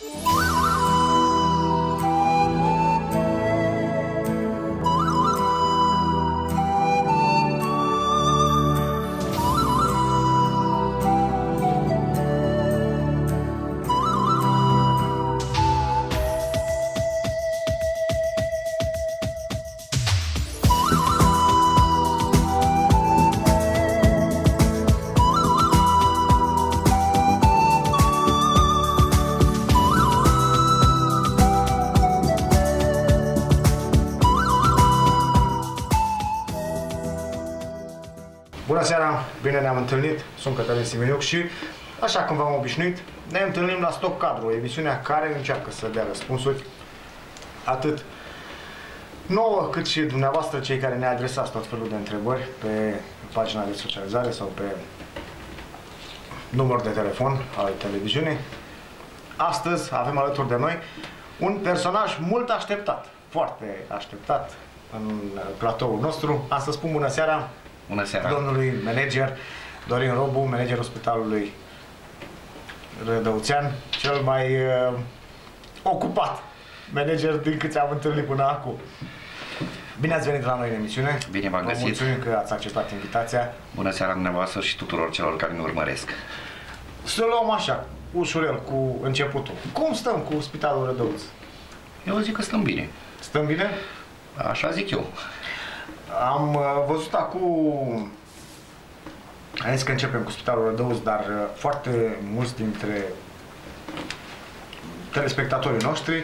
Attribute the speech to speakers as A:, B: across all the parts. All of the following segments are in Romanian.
A: Bună seara, bine ne-am întâlnit, sunt Cătălin Simeniuc și, așa cum v-am obișnuit, ne întâlnim la Stop Cadru, emisiunea care încearcă să dea răspunsuri atât nouă cât și dumneavoastră, cei care ne adresați tot felul de întrebări pe pagina de socializare sau pe număr de telefon al televiziunii. Astăzi avem alături de noi un personaj mult așteptat, foarte așteptat în platoul nostru. Am să spun bună seara.
B: Bună seara.
A: Domnului manager Dorin Robu, managerul Spitalului Rădăuțean, cel mai ocupat manager din câți am întâlnit până acum. Bine ați venit la noi în emisiune.
B: Bine v-am găsit.
A: Mulțumim că ați acceptat invitația.
B: Bună seara dumneavoastră și tuturor celor care ne urmăresc.
A: Să luăm așa, ușurel, cu începutul. Cum stăm cu Spitalul Rădăuț?
B: Eu zic că stăm bine.
A: Stăm bine?
B: Așa zic eu.
A: Am văzut acum, am zis că începem cu Spitalul Rădăuț, dar foarte mulți dintre telespectatorii noștri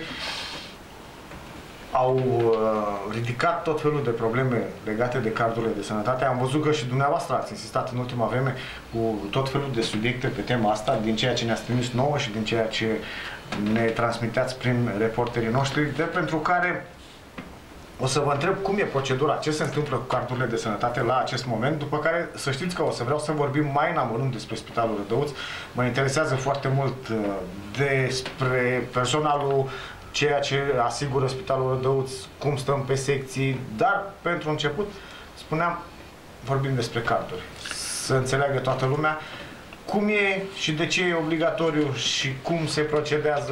A: au ridicat tot felul de probleme legate de cardurile de sănătate. Am văzut că și dumneavoastră ați insistat în ultima vreme cu tot felul de subiecte pe tema asta, din ceea ce ne-ați trimis nouă și din ceea ce ne transmiteați prin reporterii noștri, de pentru care o să vă întreb cum e procedura, ce se întâmplă cu cardurile de sănătate la acest moment, după care să știți că o să vreau să vorbim mai în amănunt despre Spitalul Rădăuț. Mă interesează foarte mult despre personalul, ceea ce asigură Spitalul Rădăuț, cum stăm pe secții, dar pentru început, spuneam, vorbim despre carduri. Să înțeleagă toată lumea cum e și de ce e obligatoriu și cum se procedează.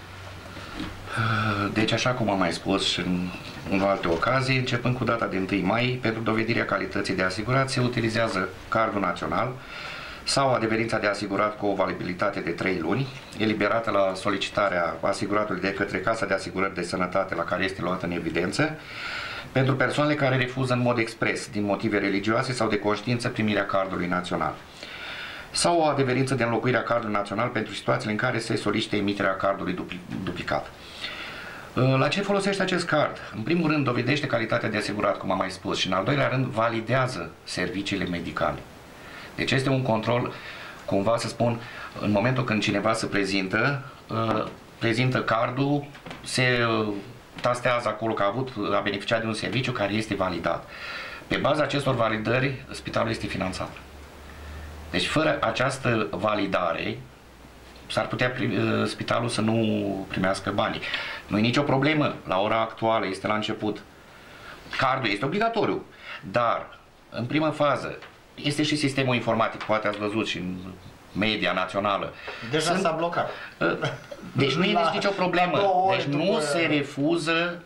B: Deci, așa cum am mai spus și în alte ocazii, începând cu data de 1 mai, pentru dovedirea calității de asigurat se utilizează cardul național sau adeverința de asigurat cu o valabilitate de 3 luni, eliberată la solicitarea asiguratului de către Casa de Asigurări de Sănătate la care este luată în evidență, pentru persoanele care refuză în mod expres, din motive religioase sau de conștiință, primirea cardului național, sau o adeverință de înlocuire a cardului național pentru situațiile în care se solicită emiterea cardului duplicat. La ce folosește acest card? În primul rând, dovedește calitatea de asigurat, cum am mai spus, și în al doilea rând, validează serviciile medicale. Deci este un control, cumva să spun, în momentul când cineva se prezintă cardul, se tastează acolo că a beneficiat de un serviciu care este validat. Pe baza acestor validări, spitalul este finanțat. Deci fără această validare, s-ar putea spitalul să nu primească banii. Nu e nicio problemă, la ora actuală, este la început. Cardul este obligatoriu, dar în primă fază este și sistemul informatic, poate ați văzut și în media națională.
A: Deja s-a blocat.
B: Deci nu este nicio problemă. Deci nu se refuză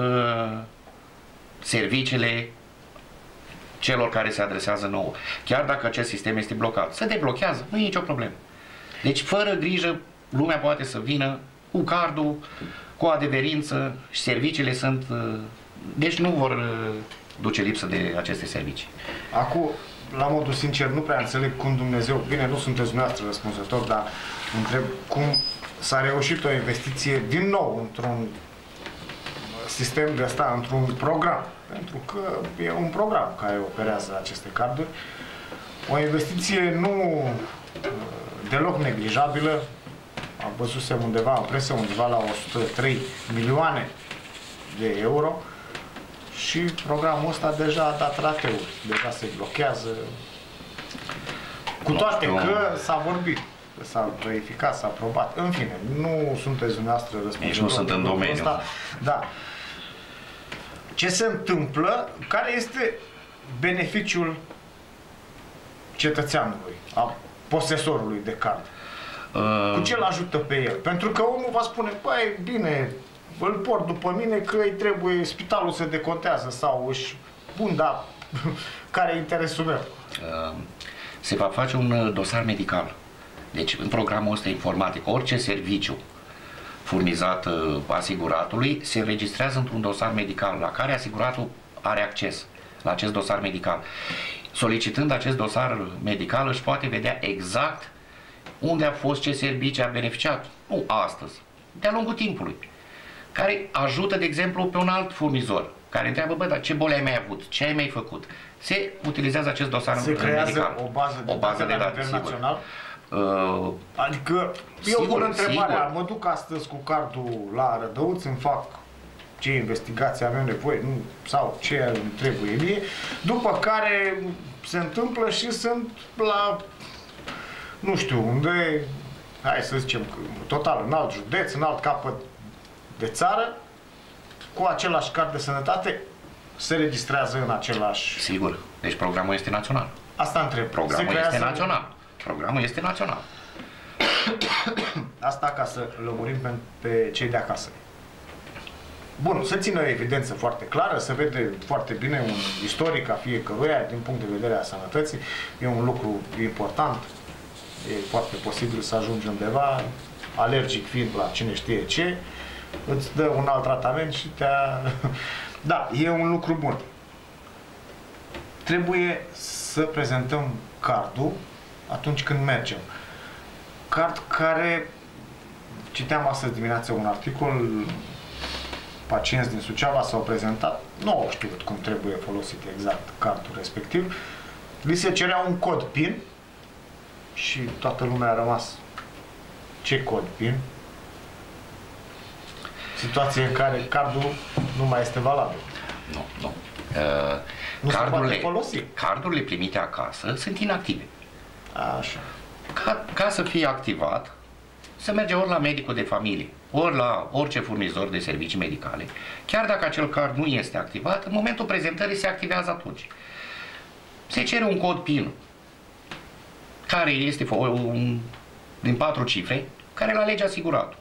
B: serviciile celor care se adresează nouă. Chiar dacă acest sistem este blocat, se deblochează, nu e nicio problemă. Deci fără grijă, lumea poate să vină cu cardul, cu adeverință și serviciile sunt... Deci nu vor duce lipsă de aceste servicii.
A: Acum, la modul sincer, nu prea înțeleg cum Dumnezeu... Bine, nu sunteți dumneavoastră răspunzător, dar întreb cum s-a reușit o investiție din nou într-un sistem de ăsta, într-un program. Pentru că e un program care operează aceste carduri. O investiție nu deloc neglijabilă. Am văzusem undeva în presă, undeva la 103 milioane de euro și programul ăsta deja a dat rateuri, deja se blochează. Cu toate că s-a vorbit, s-a verificat, s-a aprobat. În fine, nu sunteți dumneavoastră răspunzători.
B: Nici nu sunt în domeniu.
A: Da. Ce se întâmplă? Care este beneficiul cetățeanului, a posesorului de card? Cu ce îl ajută pe el? Pentru că omul va spune, băi, bine, îl port după mine că îi trebuie, spitalul se decontează sau își pun, da, care e interesul meu?
B: Se va face un dosar medical. Deci, în programul ăsta informatic, orice serviciu furnizat asiguratului se înregistrează într-un dosar medical la care asiguratul are acces la acest dosar medical. Solicitând acest dosar medical își poate vedea exact unde a fost, ce servicii a beneficiat, nu astăzi, de-a lungul timpului, care ajută, de exemplu, pe un alt furnizor, care întreabă, bă, dar ce boli ai mai avut, ce ai mai făcut? Se utilizează acest dosar medical.
A: Se creează o bază de date național? Adică, eu pun întrebarea, mă duc astăzi cu cardul la Rădăuț, îmi fac ce investigații avem nevoie, nu, sau ce îmi trebuie mie, după care se întâmplă și sunt la, nu știu unde, hai să zicem, total în alt județ, în alt capăt de țară, cu același card de sănătate, se registrează în același...
B: Sigur, deci programul este național.
A: Asta întreb.
B: Programul este național. Programul este național.
A: Asta ca să lămurim pe cei de acasă. Bun, să țină evidență foarte clară, să vede foarte bine un istoric a fiecăruia din punct de vedere a sănătății. E un lucru important. E foarte posibil să ajungi undeva, alergic fiind la cine știe ce, îți dă un alt tratament și te-a... Da, e un lucru bun. Trebuie să prezentăm cardul atunci când mergem. Card care, citeam astăzi dimineață un articol, pacienți din Suceava s-au prezentat, nu au știut cum trebuie folosit exact cardul respectiv, li se cerea un cod PIN și toată lumea a rămas, ce cod PIN? Situație în care cardul nu mai este valabil.
B: Nu.
A: Nu se poate folosi.
B: Cardurile primite acasă sunt inactive.
A: Așa.
B: Ca să fie activat, se merge ori la medicul de familie, ori la orice furnizor de servicii medicale. Chiar dacă acel card nu este activat, în momentul prezentării se activează atunci. Se cere un cod PIN, care este din 4 cifre, care îl alege asiguratul.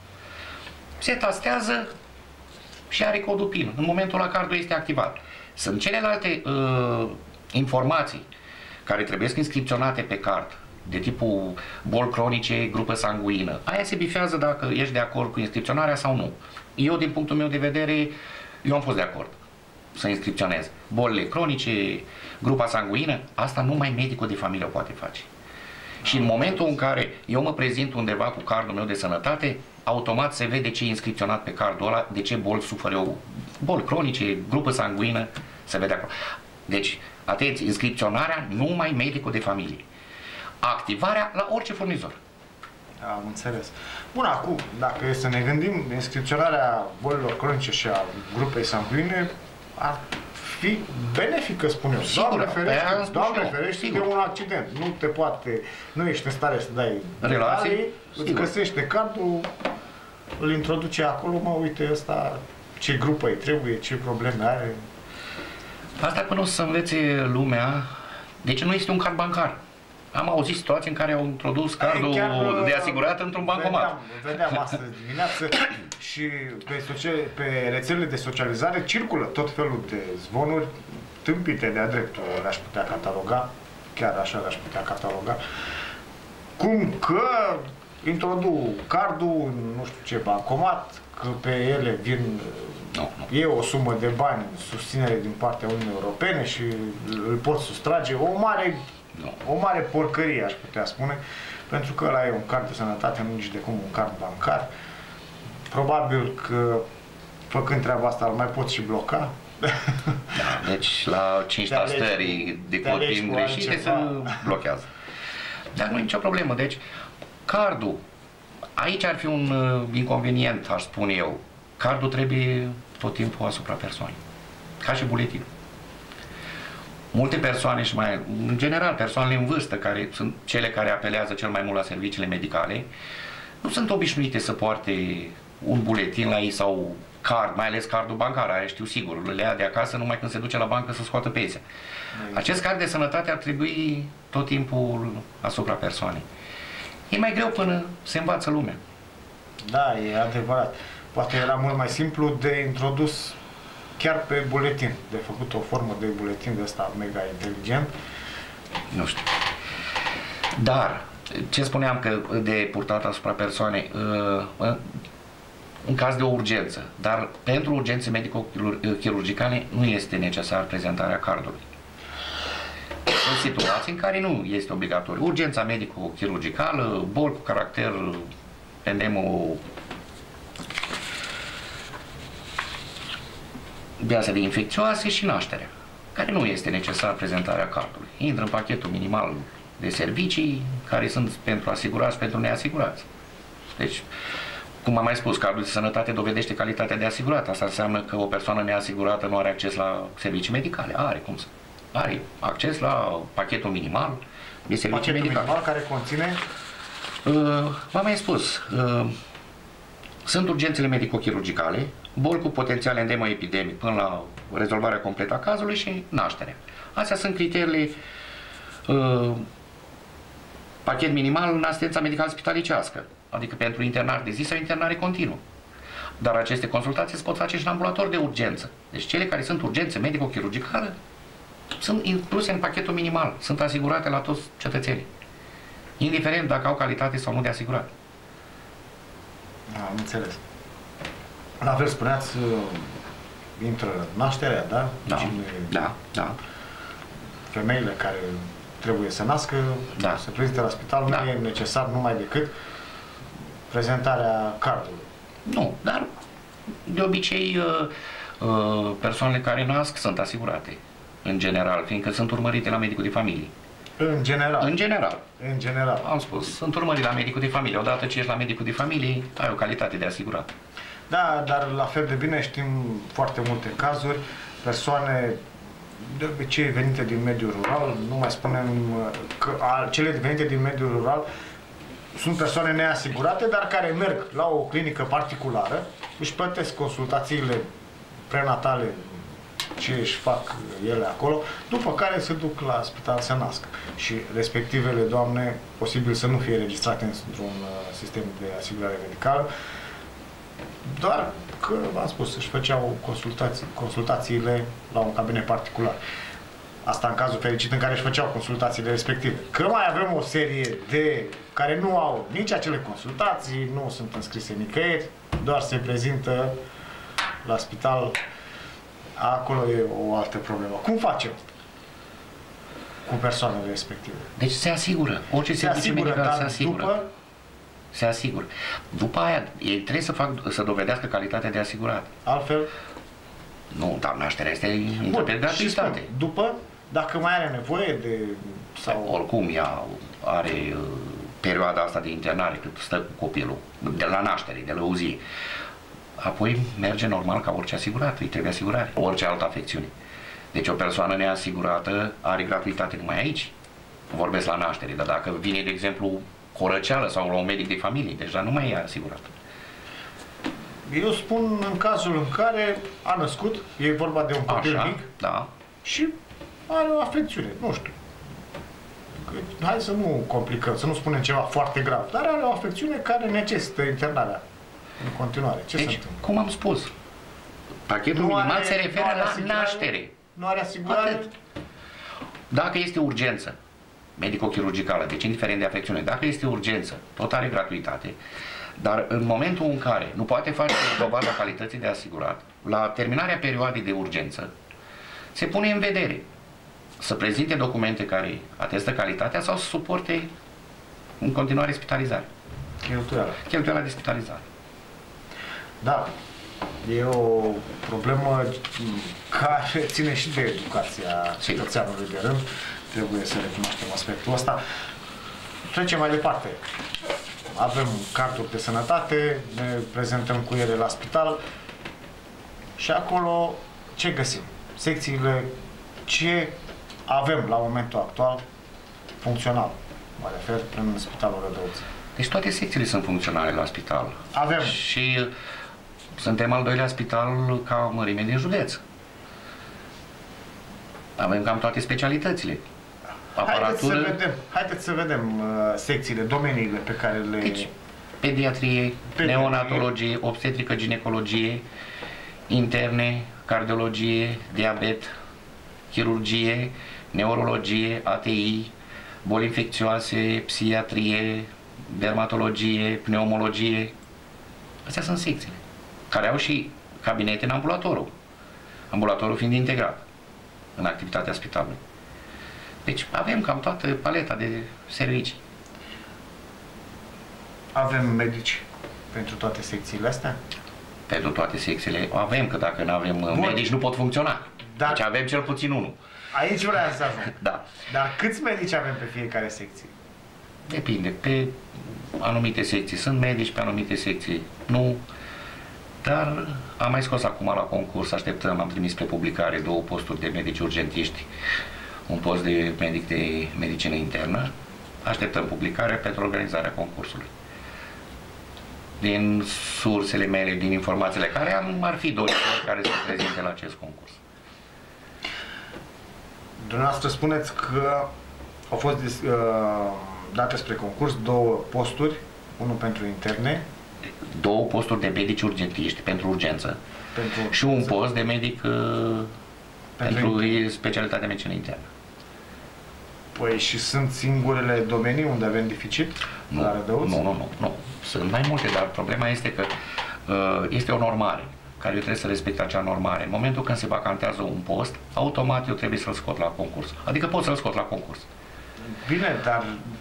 B: Se tastează și are codul PIN. În momentul la cardul este activat. Sunt celelalte informații care trebuie inscripționate pe card, de tipul boli cronice, grupă sanguină. Aia se bifează dacă ești de acord cu inscripționarea sau nu. Eu, din punctul meu de vedere, eu am fost de acord să inscripționez. Bolile cronice, grupa sanguină, asta numai medicul de familie o poate face. Și în momentul în care eu mă prezint undeva cu cardul meu de sănătate, automat se vede ce e inscripționat pe cardul ăla, de ce boli sufer eu, boli cronice, grupă sanguină, se vede acolo. Deci, atenție, inscripționarea numai medicul de familie. Activarea la orice furnizor.
A: Am înțeles. Bun, acum, dacă e să ne gândim, inscripționarea bolilor cronice și a grupei sanguine ar fi benefică, spun eu. Doamne ferește de un accident. Nu te poate, nu ești în stare să dai relații, îți găsește cardul, îl introduce acolo, mă, uite ăsta, ce grupă îi trebuie, ce probleme are.
B: Asta până o să învețe lumea, deci nu este un card bancar. Am auzit situații în care au introdus cardul de asigurat într-un bancomat.
A: Vedeam astăzi dimineață și pe rețelele de socializare circulă tot felul de zvonuri tâmpite de-a dreptul, le-aș putea cataloga, chiar așa le-aș putea cataloga, cum că introduc cardul, nu știu ce bancomat, că pe ele vin, e o sumă de bani, susținere din partea Uniunii Europene și îl pot sustrage, o mare porcărie, aș putea spune, pentru că ăla e un card de sănătate, nu nici de cum un card bancar. Probabil că, făcând treaba asta, îl mai poți și bloca.
B: Da, deci la 5 tastări de cod PIN greșite se blochează. Dar nu e nicio problemă. Deci, cardul, aici ar fi un inconvenient, aș spune eu. Cardul trebuie tot timpul asupra persoanei, ca și buletinul. Multe persoane și mai, în general, persoanele în vârstă, care sunt cele care apelează cel mai mult la serviciile medicale, nu sunt obișnuite să poarte un buletin la ei sau card, mai ales cardul bancar, aia știu sigur, le ia de acasă numai când se duce la bancă să scoată pensia. Acest card de sănătate ar trebui tot timpul asupra persoanei. E mai greu până se învață lumea.
A: Da, e adevărat. Poate era mult mai simplu de introdus chiar pe buletin, de făcut o formă de buletin de ăsta mega inteligent.
B: Nu știu. Dar, ce spuneam că de purtat asupra persoanei, în caz de o urgență, dar pentru urgențe medico-chirurgicale nu este necesar prezentarea cardului. În situații în care nu este obligatoriu. Urgența medico-chirurgicală, boli cu caracter de infecțioase și nașterea, care nu este necesar prezentarea cardului. Intră în pachetul minimal de servicii care sunt pentru asigurați, pentru neasigurați. Deci, cum am mai spus, cardul de sănătate dovedește calitatea de asigurat. Asta înseamnă că o persoană neasigurată nu are acces la servicii medicale. Are, cum să? Are acces la pachetul minimal de servicii
A: pachetul
B: medicale.
A: Minimal care conține?
B: V-am mai spus, sunt urgențele medico-chirurgicale, boli cu potențial endemo-epidemic până la rezolvarea completă a cazului și nașterea. Astea sunt criteriile pachet minimal în asistența medicală spitalicească, adică pentru internare de zi sau internare continuă. Dar aceste consultații se pot face și în ambulator de urgență. Deci cele care sunt urgențe medico-chirurgicale sunt incluse în pachetul minimal, sunt asigurate la toți cetățenii, indiferent dacă au calitate sau nu de asigurat.
A: Am înțeles. La fel spuneați, intră nașterea, da?
B: Da, da.
A: Femeile care trebuie să nască,
B: da,
A: se prezintă la spital,
B: da,
A: nu e necesar numai decât prezentarea cardului.
B: Nu, dar de obicei persoanele care nasc sunt asigurate, în general, fiindcă sunt urmărite la medicul de familie.
A: În general?
B: În general.
A: În general.
B: Am spus, sunt urmărite la medicul de familie. Odată ce ești la medicul de familie, ai o calitate de asigurat.
A: Da, dar la fel de bine știm foarte multe cazuri, persoane de obicei venite din mediul rural, nu mai spunem că cele venite din mediul rural sunt persoane neasigurate, dar care merg la o clinică particulară, își plătesc consultațiile prenatale ce își fac ele acolo, după care se duc la spital să nască. Și respectivele doamne, posibil să nu fie registrate într-un sistem de asigurare medicală, doar că, v-am spus, își făceau consultațiile la un cabinet particular. Asta în cazul fericit în care își făceau consultațiile respective. Că mai avem o serie de care nu au nici acele consultații, nu sunt înscrise nicăieri, doar se prezintă la spital. Acolo e o altă problemă. Cum facem cu persoanele respective?
B: Deci se asigură. Orice serviciu medical se asigură.
A: După?
B: Se asigură. După aia, ei trebuie să dovedească calitatea de asigurat.
A: Altfel?
B: Nu, dar nașterea este interpret gratuitate.
A: După, dacă mai are nevoie de... Sau...
B: Oricum, ea are perioada asta de internare, cât stă cu copilul, de la naștere, de lăuzie. Apoi merge normal ca orice asigurat, îi trebuie asigurare, orice altă afecțiune. Deci o persoană neasigurată are gratuitate numai aici. Vorbesc la naștere, dar dacă vine, de exemplu, cu o răceală sau la un medic de familie, deja nu mai e asigurat.
A: Eu spun în cazul în care a născut, e vorba de un copil mic,
B: da,
A: și are o afecțiune, nu știu. Hai să nu complicăm, să nu spunem ceva foarte grav, dar are o afecțiune care necesită internarea în continuare. Ce
B: deci,
A: se întâmplă?
B: cum am spus, pachetul minimal se referă la naștere.
A: Nu are asigurare?
B: Atât. Dacă este urgență medico-chirurgicală, deci indiferent de afecțiune, dacă este urgență, tot are gratuitate, dar în momentul în care nu poate face dovada calității de asigurat, la terminarea perioadei de urgență, se pune în vedere să prezinte documente care atestă calitatea sau să suporte în continuare spitalizare. Cheltuiala de spitalizare.
A: Da, e o problemă care ține și de educația cetățeanului de rând. Trebuie să recunoaștem aspectul ăsta. Trecem mai departe. Avem carduri de sănătate, ne prezentăm cu ele la spital și acolo ce găsim? Secțiile, ce avem la momentul actual funcțional, mă refer, în Spitalul Rădăuț.
B: Deci toate secțiile sunt funcționale la spital.
A: Avem.
B: Și suntem al doilea spital ca mărime din județ. Avem cam toate specialitățile. aparatură.
A: Haideți să vedem secțiile, domeniile pe care le...
B: Deci, pediatrie, neonatologie, obstetrică, ginecologie, interne, cardiologie, diabet, chirurgie, neurologie, ATI, boli infecțioase, psihiatrie, dermatologie, pneumologie. Astea sunt secțiile care au și cabinete în ambulatorul. Ambulatorul fiind integrat în activitatea spitalului. Deci avem cam toată paleta de servicii.
A: Avem medici pentru toate secțiile astea?
B: Pentru toate secțiile avem, că dacă nu avem medici nu pot funcționa. Deci avem cel puțin unul.
A: Aici vreau să ajung.
B: Da.
A: Dar câți medici avem pe fiecare secție?
B: Depinde. Pe anumite secții sunt medici, pe anumite secții nu. Dar am mai scos acum la concurs, așteptăm, am trimis pe publicare 2 posturi de medici urgentiști, un post de medic de medicină internă. Așteptăm publicarea pentru organizarea concursului. Din sursele mele, din informațiile care am, ar fi 2 care se prezinte la acest concurs.
A: Dumneavoastră spuneți că au fost date spre concurs 2 posturi, unul pentru interne.
B: 2 posturi de medici urgentiști pentru urgență și un post de medic pentru specialitatea medicină internă.
A: Păi și sunt singurele domenii unde avem deficit?
B: Nu. Sunt mai multe, dar problema este că este o normare, care eu trebuie să respect acea normare. În momentul când se vacantează un post, automat eu trebuie să-l scot la concurs. Adică pot să-l scot la concurs.
A: Bine, dar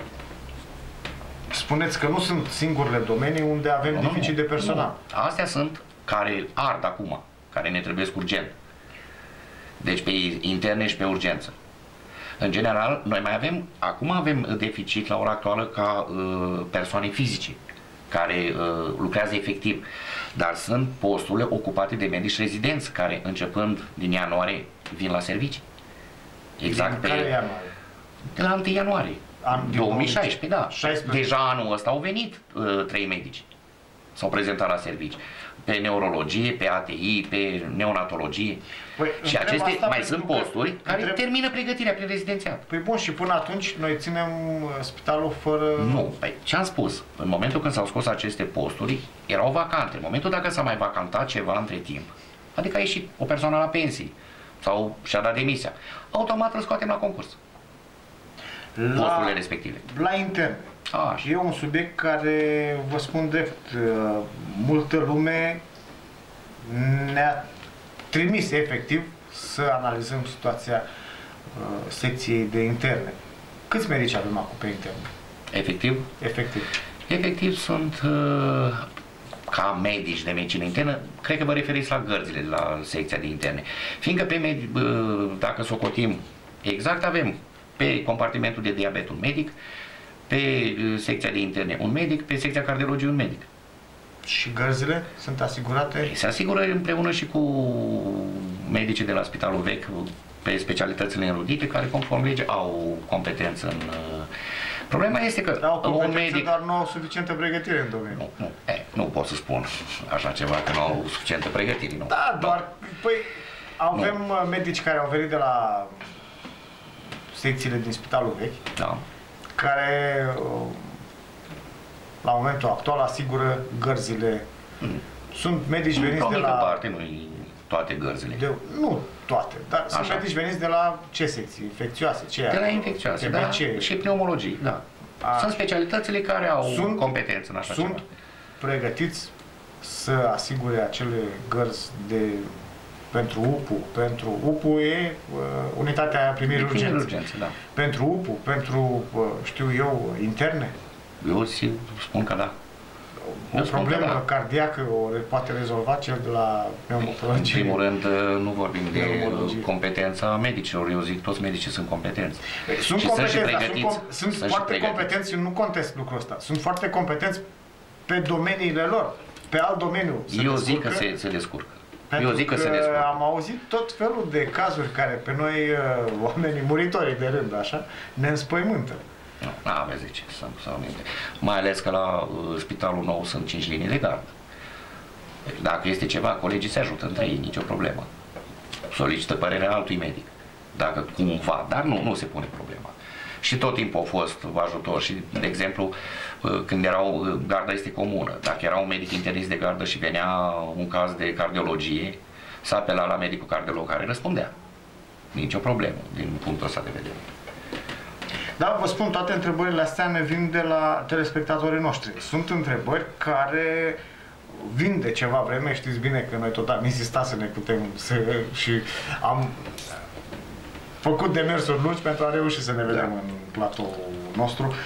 A: spuneți că nu sunt singurele domenii unde avem deficit de personal.
B: Nu. Astea sunt care ard acum, care ne trebuie urgent. Deci pe interne și pe urgență. În general, noi mai avem, acum avem deficit la ora actuală ca persoane fizice care lucrează efectiv, dar sunt posturile ocupate de medici rezidenți care începând din ianuarie vin la servicii. Exact
A: pe ianuarie?
B: De la 1 ianuarie 2016, da.
A: 16.
B: Deja anul ăsta au venit 3 medici. S-au prezentat la servici. Pe neurologie, pe ATI, pe neonatologie.
A: Păi,
B: și aceste mai sunt posturi care termină pregătirea prin rezidențiat.
A: Păi bun, și până atunci noi ținem spitalul fără...
B: Nu, păi ce am spus? În momentul când s-au scos aceste posturi, erau vacante. În momentul dacă s-a mai vacantat ceva între timp, adică a ieșit o persoană la pensii sau și-a dat demisia, automat îl scoatem la concurs. Posturile respective.
A: La interne.
B: Așa.
A: E un subiect care, vă spun drept, multă lume ne-a trimis efectiv să analizăm situația secției de interne. Câți medici avem acum pe interne?
B: Efectiv?
A: Efectiv.
B: Efectiv sunt ca medici de medicină internă, cred că vă referiți la gărzile de la secția de interne. Fiindcă pe dacă socotim exact, avem pe compartimentul de diabet un medic, pe secția de interne un medic, pe secția cardiologie un medic.
A: Și gărzile sunt asigurate?
B: Se asigură împreună și cu medicii de la Spitalul Vechi pe specialitățile înrudite, care conform legii au competență în... Problema este că
A: un medic... dar nu au suficientă pregătire în domeniu.
B: Nu pot să spun așa ceva, că nu au suficientă pregătire. Nu.
A: Da, doar... Păi, avem medici care au venit de la secțiile din Spitalul Vechi,
B: da,
A: care la momentul actual asigură gărzile. Sunt medici veniți de la...
B: parte, nu toate gărzile.
A: Nu toate, dar sunt medici veniți de la ce secții? Infecțioase?
B: De la infecțioase, da, și pneumologie, da. Sunt specialitățile care au competență în așa ceva. Sunt
A: pregătiți să asigure acele gărzi pentru UPU. Pentru UPU e unitatea primirii urgențe.
B: Da.
A: Pentru UPU, pentru, știu eu, interne?
B: Eu spun că da.
A: O problemă cardiacă o poate rezolva cel de la pneumologie?
B: În primul rând, nu vorbim de competența medicilor. Eu zic, toți medicii sunt competenți.
A: Sunt competenți, sunt foarte competenți, eu nu contest lucrul ăsta. Sunt foarte competenți pe domeniile lor. Pe alt domeniu
B: eu zic că se descurcă.
A: Eu zic că am auzit tot felul de cazuri care pe noi, oamenii muritorii de rând, așa, ne înspăimântă.
B: Nu, aveți ce să aminte. Mai ales că la spitalul nou sunt 5 linii de gardă. Dacă este ceva, colegii se ajută între ei, nicio problemă. Solicită părerea altui medic. Dacă cumva, dar nu se pune problema. și tot timpul au fost ajutor și, de exemplu, când garda este comună, dacă era un medic internist de gardă și venea un caz de cardiologie, s-a apelat la medicul cardiolog care răspundea. Nici o problemă din punctul ăsta de vedere.
A: Da, vă spun, toate întrebările astea ne vin de la telespectatorii noștri. Sunt întrebări care vin de ceva vreme, știți bine că noi tot am insistat să ne putem și am făcut demersuri lungi pentru a reuși să ne vedem în platoul nostru.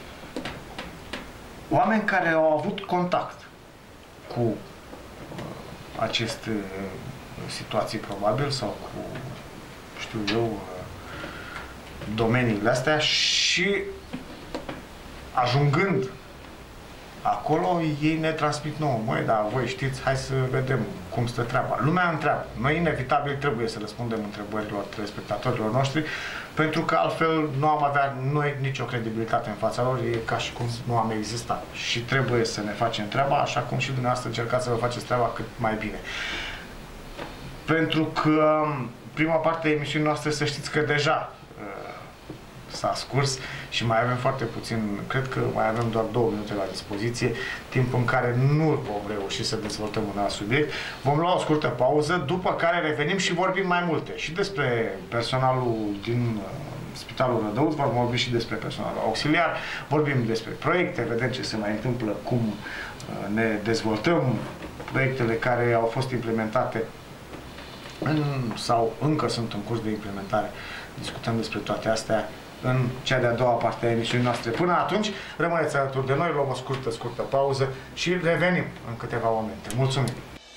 A: Oameni care au avut contact cu aceste situații probabil sau cu, știu eu, domeniile astea și ajungând acolo, ei ne transmit nouă, măi, dar voi știți, hai să vedem cum stă treaba. Lumea întreabă. Noi inevitabil trebuie să răspundem întrebărilor telespectatorilor noștri, pentru că altfel nu am avea noi nicio credibilitate în fața lor, e ca și cum nu am existat. Și trebuie să ne facem treaba, așa cum și dumneavoastră încercați să vă faceți treaba cât mai bine. Pentru că prima parte a emisiunii noastre, să știți că deja s-a scurs și mai avem foarte puțin, cred că mai avem doar 2 minute la dispoziție, timp în care nu vom reuși să dezvoltăm un alt subiect. Vom lua o scurtă pauză, după care revenim și vorbim mai multe și despre personalul din Spitalul Rădăuț, vom vorbi și despre personalul auxiliar, vorbim despre proiecte, vedem ce se mai întâmplă, cum ne dezvoltăm, proiectele care au fost implementate sau încă sunt în curs de implementare. Discutăm despre toate astea în cea de-a doua parte a emisiunii noastre. Până atunci, rămâneți alături de noi, luăm o scurtă pauză și revenim în câteva momente. Mulțumim!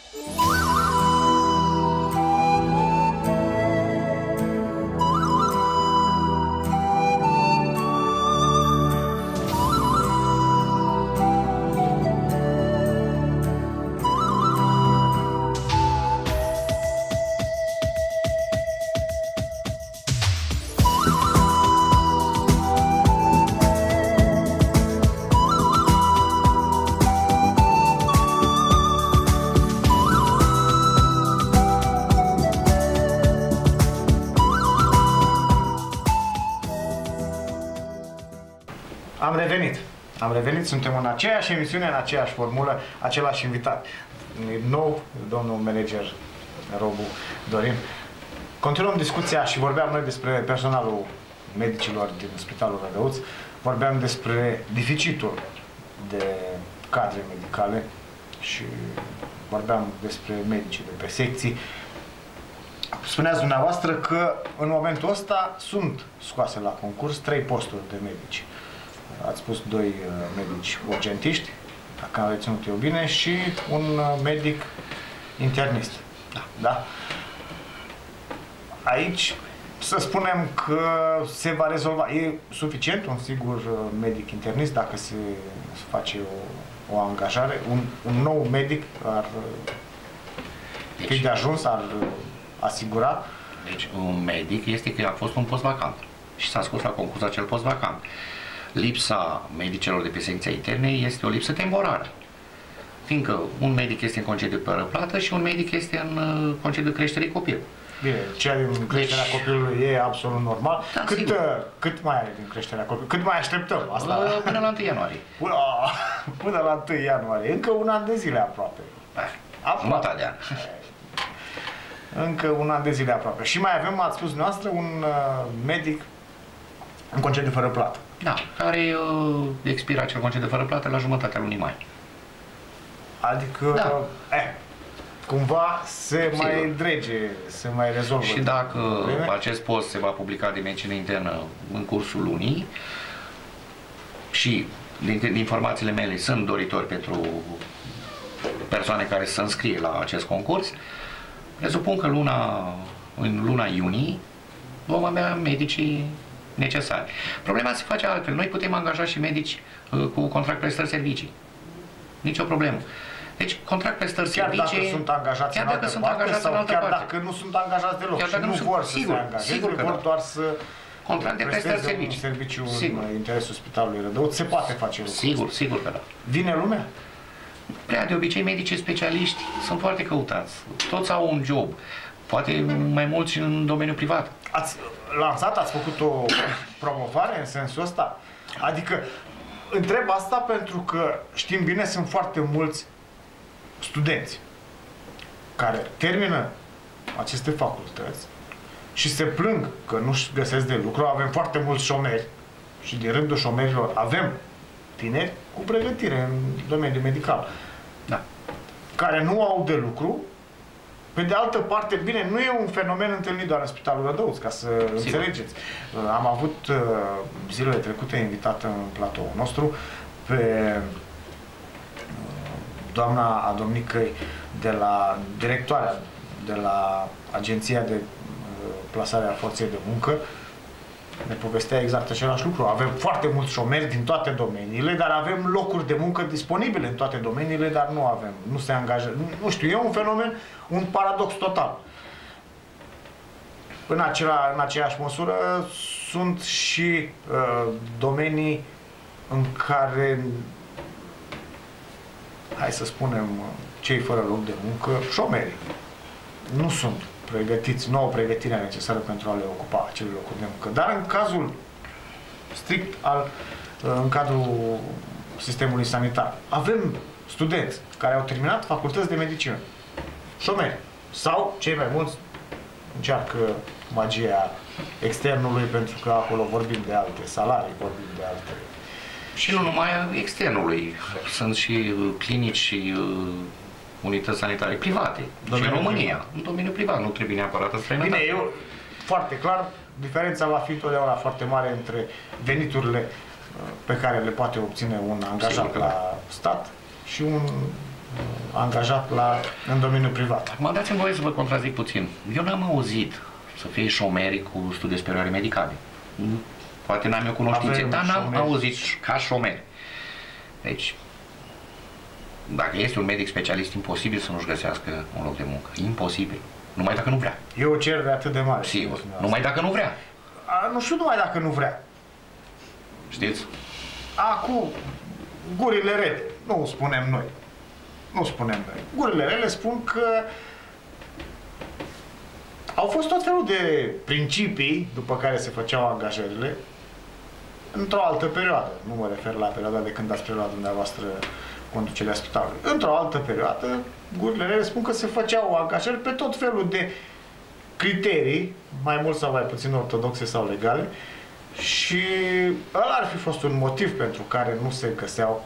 A: Am revenit, suntem în aceeași emisiune, în aceeași formulă, același invitat. Nou, domnul manager Robu Dorin. Continuăm discuția și vorbeam noi despre personalul medicilor din Spitalul Rădăuț. Vorbeam despre deficitul de cadre medicale și vorbeam despre medicii de pe secții. Spuneați dumneavoastră că în momentul ăsta sunt scoase la concurs 3 posturi de medici. Ați spus 2 medici urgentiști, dacă am reținut eu bine, și un medic internist. Da? Aici, să spunem că se va rezolva. E suficient un singur medic internist dacă se face o angajare? Un nou medic ar fi de ajuns, ar asigura?
B: Deci un medic este că a fost un post vacant și s-a scos la concurs acel post vacant. Lipsa medicilor de pe secția interne este o lipsă temporară, fiindcă un medic este în concediu fără plată și un medic este în concediu creșterii copilului.
A: Bine, cea din creșterea copilului e absolut normal. Da, cât mai are din creșterea copilului? Cât mai așteptăm? Asta?
B: Până la 1 ianuarie.
A: Până la 1 ianuarie. Încă un an de zile aproape.
B: Jumătate de an.
A: Încă un an de zile aproape. Și mai avem, ați spus noastră, un medic în concediu fără plată.
B: Da, care expiră acel concediu fără plată la jumătatea lunii mai.
A: Adică, da. Cumva se mai drege, se mai rezolvă.
B: Și dacă acest post se va publica de medicină internă în cursul lunii și din informațiile mele sunt doritori pentru persoane care se înscrie la acest concurs, presupun că în luna iunie vom avea medicii necesari. Problema se face altfel. Noi putem angaja și medici cu contract prestări servicii. Nici o problemă. Deci, contract prestări servicii...
A: Chiar dacă sunt angajați în altă parte sau chiar dacă nu sunt angajați deloc și nu vor să se angajeze, vor doar să
B: contract de prestări servicii.
A: Serviciu în interesul Spitalului Rădăuț, se poate face lucrul.
B: Sigur că da.
A: Vine lumea?
B: Prea de obicei medicii specialiști sunt foarte căutați. Toți au un job. poate mai mulți în domeniul privat.
A: Ați lansat, ați făcut o promovare în sensul ăsta? Adică, întreb asta pentru că știm bine, sunt foarte mulți studenți care termină aceste facultăți și se plâng că nu-și găsesc de lucru. Avem foarte mulți șomeri și din rândul șomerilor avem tineri cu pregătire în domeniul medical,
B: Da.
A: care nu au de lucru. Pe de altă parte, bine, nu e un fenomen întâlnit doar în Spitalul Rădăuț, ca să înțelegeți. Am avut zilele trecute invitată în platoul nostru pe doamna Adomnicăi, de la directoarea de la Agenția de Plasare a Forței de Muncă. Ne povestea exact același lucru. Avem foarte mulți șomeri din toate domeniile, dar avem locuri de muncă disponibile în toate domeniile, dar nu avem, nu se angajează. Nu știu, e un fenomen, un paradox total. În aceeași măsură sunt și domenii în care, hai să spunem, cei fără loc de muncă, șomerii, nu sunt pregătiți, nu au pregătirea necesară pentru a le ocupa acele locuri de muncă. Dar în cazul strict în cadrul sistemului sanitar, avem studenți care au terminat facultăți de medicină, șomeri, sau cei mai mulți încearcă magia externului, pentru că acolo vorbim de alte salarii, vorbim de alte...
B: Și nu numai externului, sunt și clinici și unități sanitare private. Și în România, în domeniul privat, nu trebuie neapărat în străinătate.
A: Bine, eu, foarte clar, diferența va fi întotdeauna foarte mare între veniturile pe care le poate obține un angajat la stat și un angajat în domeniul privat.
B: Mă dați-mi voie să vă contrazic puțin. Eu n-am auzit să fie șomeri cu studii superioare medicale. Poate n-am eu cunoștințe, dar n-am auzit ca șomeri. Deci, dacă este un medic specialist, imposibil să nu-și găsească un loc de muncă. Imposibil. Numai dacă nu vrea.
A: E o cerere atât de mare.
B: Sigur. Numai dacă nu vrea.
A: Nu știu numai dacă nu vrea.
B: Știți?
A: Acum, gurile rele, nu spunem noi. Nu spunem noi. Gurile rele spun că au fost tot felul de principii după care se făceau angajările într-o altă perioadă. Nu mă refer la perioada de când ați preluat dumneavoastră conducerea spitalului. Într-o altă perioadă, gurile rele spun că se făceau angajări pe tot felul de criterii, mai mult sau mai puțin ortodoxe sau legale, și ăla ar fi fost un motiv pentru care nu se găseau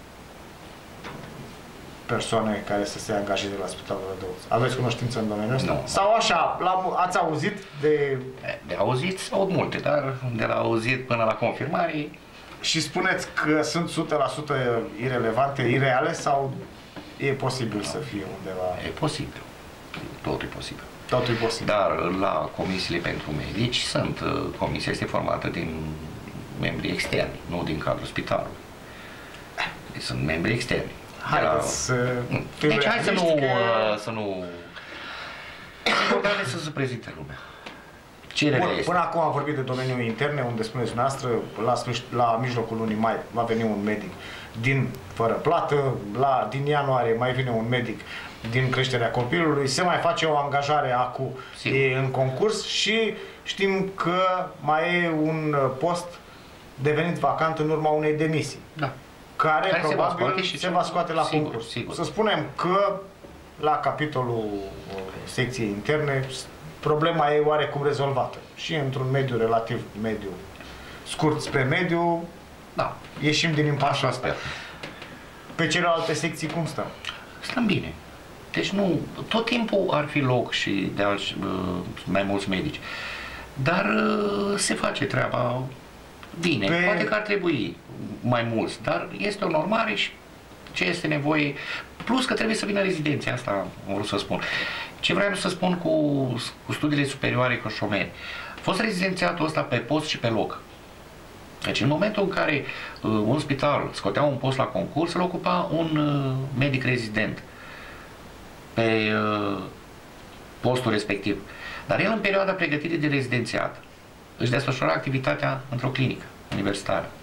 A: persoane care să se angajeze la Spitalul Rădăuț. Aveți cunoștință în domeniul ăsta?
B: Nu.
A: Sau așa, ați auzit de...
B: De auzit sau multe, dar de la auzit până la confirmare...
A: Și spuneți că sunt 100% irelevante, ireale, sau e posibil să fie undeva?
B: E posibil. Totul e posibil.
A: Totul e posibil.
B: Dar la comisiile pentru medici comisia este formată din membri externi, nu din cadrul spitalului. Deci sunt membri externi.
A: Haideți să...
B: Deci hai să nu... Important să se prezinte lumea.
A: Bun, până acum am vorbit de domeniul interne, unde spuneți dumneavoastră, la mijlocul lunii mai va veni un medic fără plată, din ianuarie mai vine un medic din creșterea copilului, se mai face o angajare acum în concurs și știm că mai e un post devenit vacant în urma unei demisii.
B: Da.
A: Care probabil se va scoate la concurs.
B: Sigur.
A: Să spunem că la capitolul secției interne problema e oarecum rezolvată. Și într-un mediu relativ mediu, scurt spre mediu,
B: da,
A: ieșim din impasul ăsta. Pe celelalte secții cum stăm?
B: Stăm bine. Deci nu, tot timpul ar fi loc și de mai mulți medici. Dar se face treaba bine. Poate că ar trebui mai mulți, dar este o normare și ce este nevoie. Plus că trebuie să vină rezidenția, asta am vrut să spun. Ce vreau să spun cu studiile superioare cu șomeri. A fost rezidențiatul ăsta pe post și pe loc. Deci în momentul în care un spital scotea un post la concurs, îl ocupa un medic rezident pe postul respectiv. Dar el în perioada pregătirii de rezidențiat își desfășura activitatea într-o clinică universitară.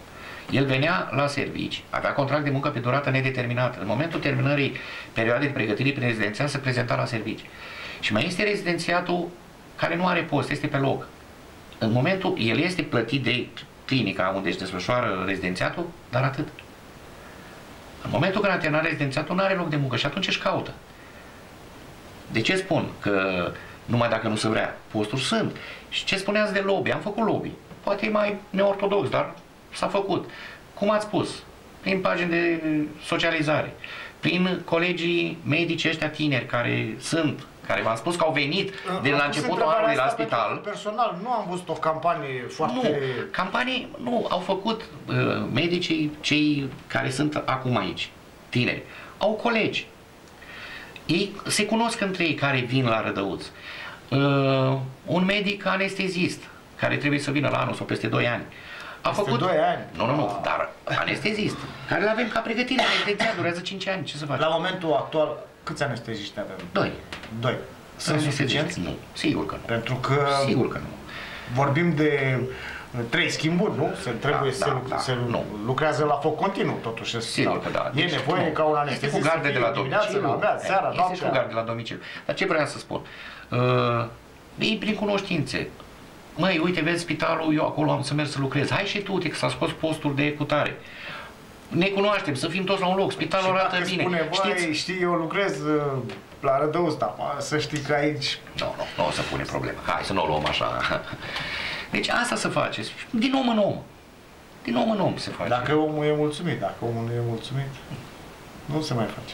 B: El venea la servici, avea contract de muncă pe durată nedeterminată. În momentul terminării perioadei de pregătire prin rezidențiat se prezenta la servici. Și mai este rezidențiatul care nu are post, este pe loc. În momentul, el este plătit de clinica unde își desfășoară rezidențiatul, dar atât. În momentul când a terminat rezidențiatul, nu are loc de muncă și atunci își caută. De ce spun? Că numai dacă nu se vrea, posturi sunt. Și ce spuneați de lobby? Am făcut lobby. Poate e mai neortodox, dar s-a făcut. Cum ați spus? Prin pagini de socializare, prin colegii medici ăștia tineri care v-am spus că au venit de la începutul anului la spital.
A: Personal, nu am văzut o campanie foarte...
B: Nu, campanii nu, au făcut medicii, cei care sunt acum aici, tineri. Au colegi. Ei se cunosc între ei care vin la Rădăuț. Un medic anestezist, care trebuie să vină la anul sau peste 2 ani.
A: A făcut 2 ani?
B: Nu, dar anestezist, care l-avem ca pregătire, rezidențiat, durează 5 ani, ce să faci?
A: La momentul actual, câți anesteziști avem? 2. Sunt suficienți?
B: Nu, sigur că nu.
A: Pentru că...
B: Sigur că nu.
A: Vorbim de 3 schimburi, nu? Se lucrează la foc continuu, totuși.
B: Sigur că da.
A: E nevoie ca un anestezist să fie
B: de la
A: dimineață, seara, noaptea.
B: Este cu garde la domiciliu. Dar ce vreau să spun? Ei prin cunoștințe. Măi, uite, vezi spitalul, eu acolo am să merg să lucrez. Hai și tu, uite, că s-a scos postul de ecutare. Ne cunoaștem, să fim toți la un loc, spitalul arată bine.
A: Spune, știi, eu lucrez la Rădăuț, dar să știi că aici...
B: Nu o să pune problema. Hai să nu o luăm așa. Deci asta să faceți, din om în om. Din om în om se face.
A: Dacă omul e mulțumit, dacă omul nu e mulțumit, nu se mai face.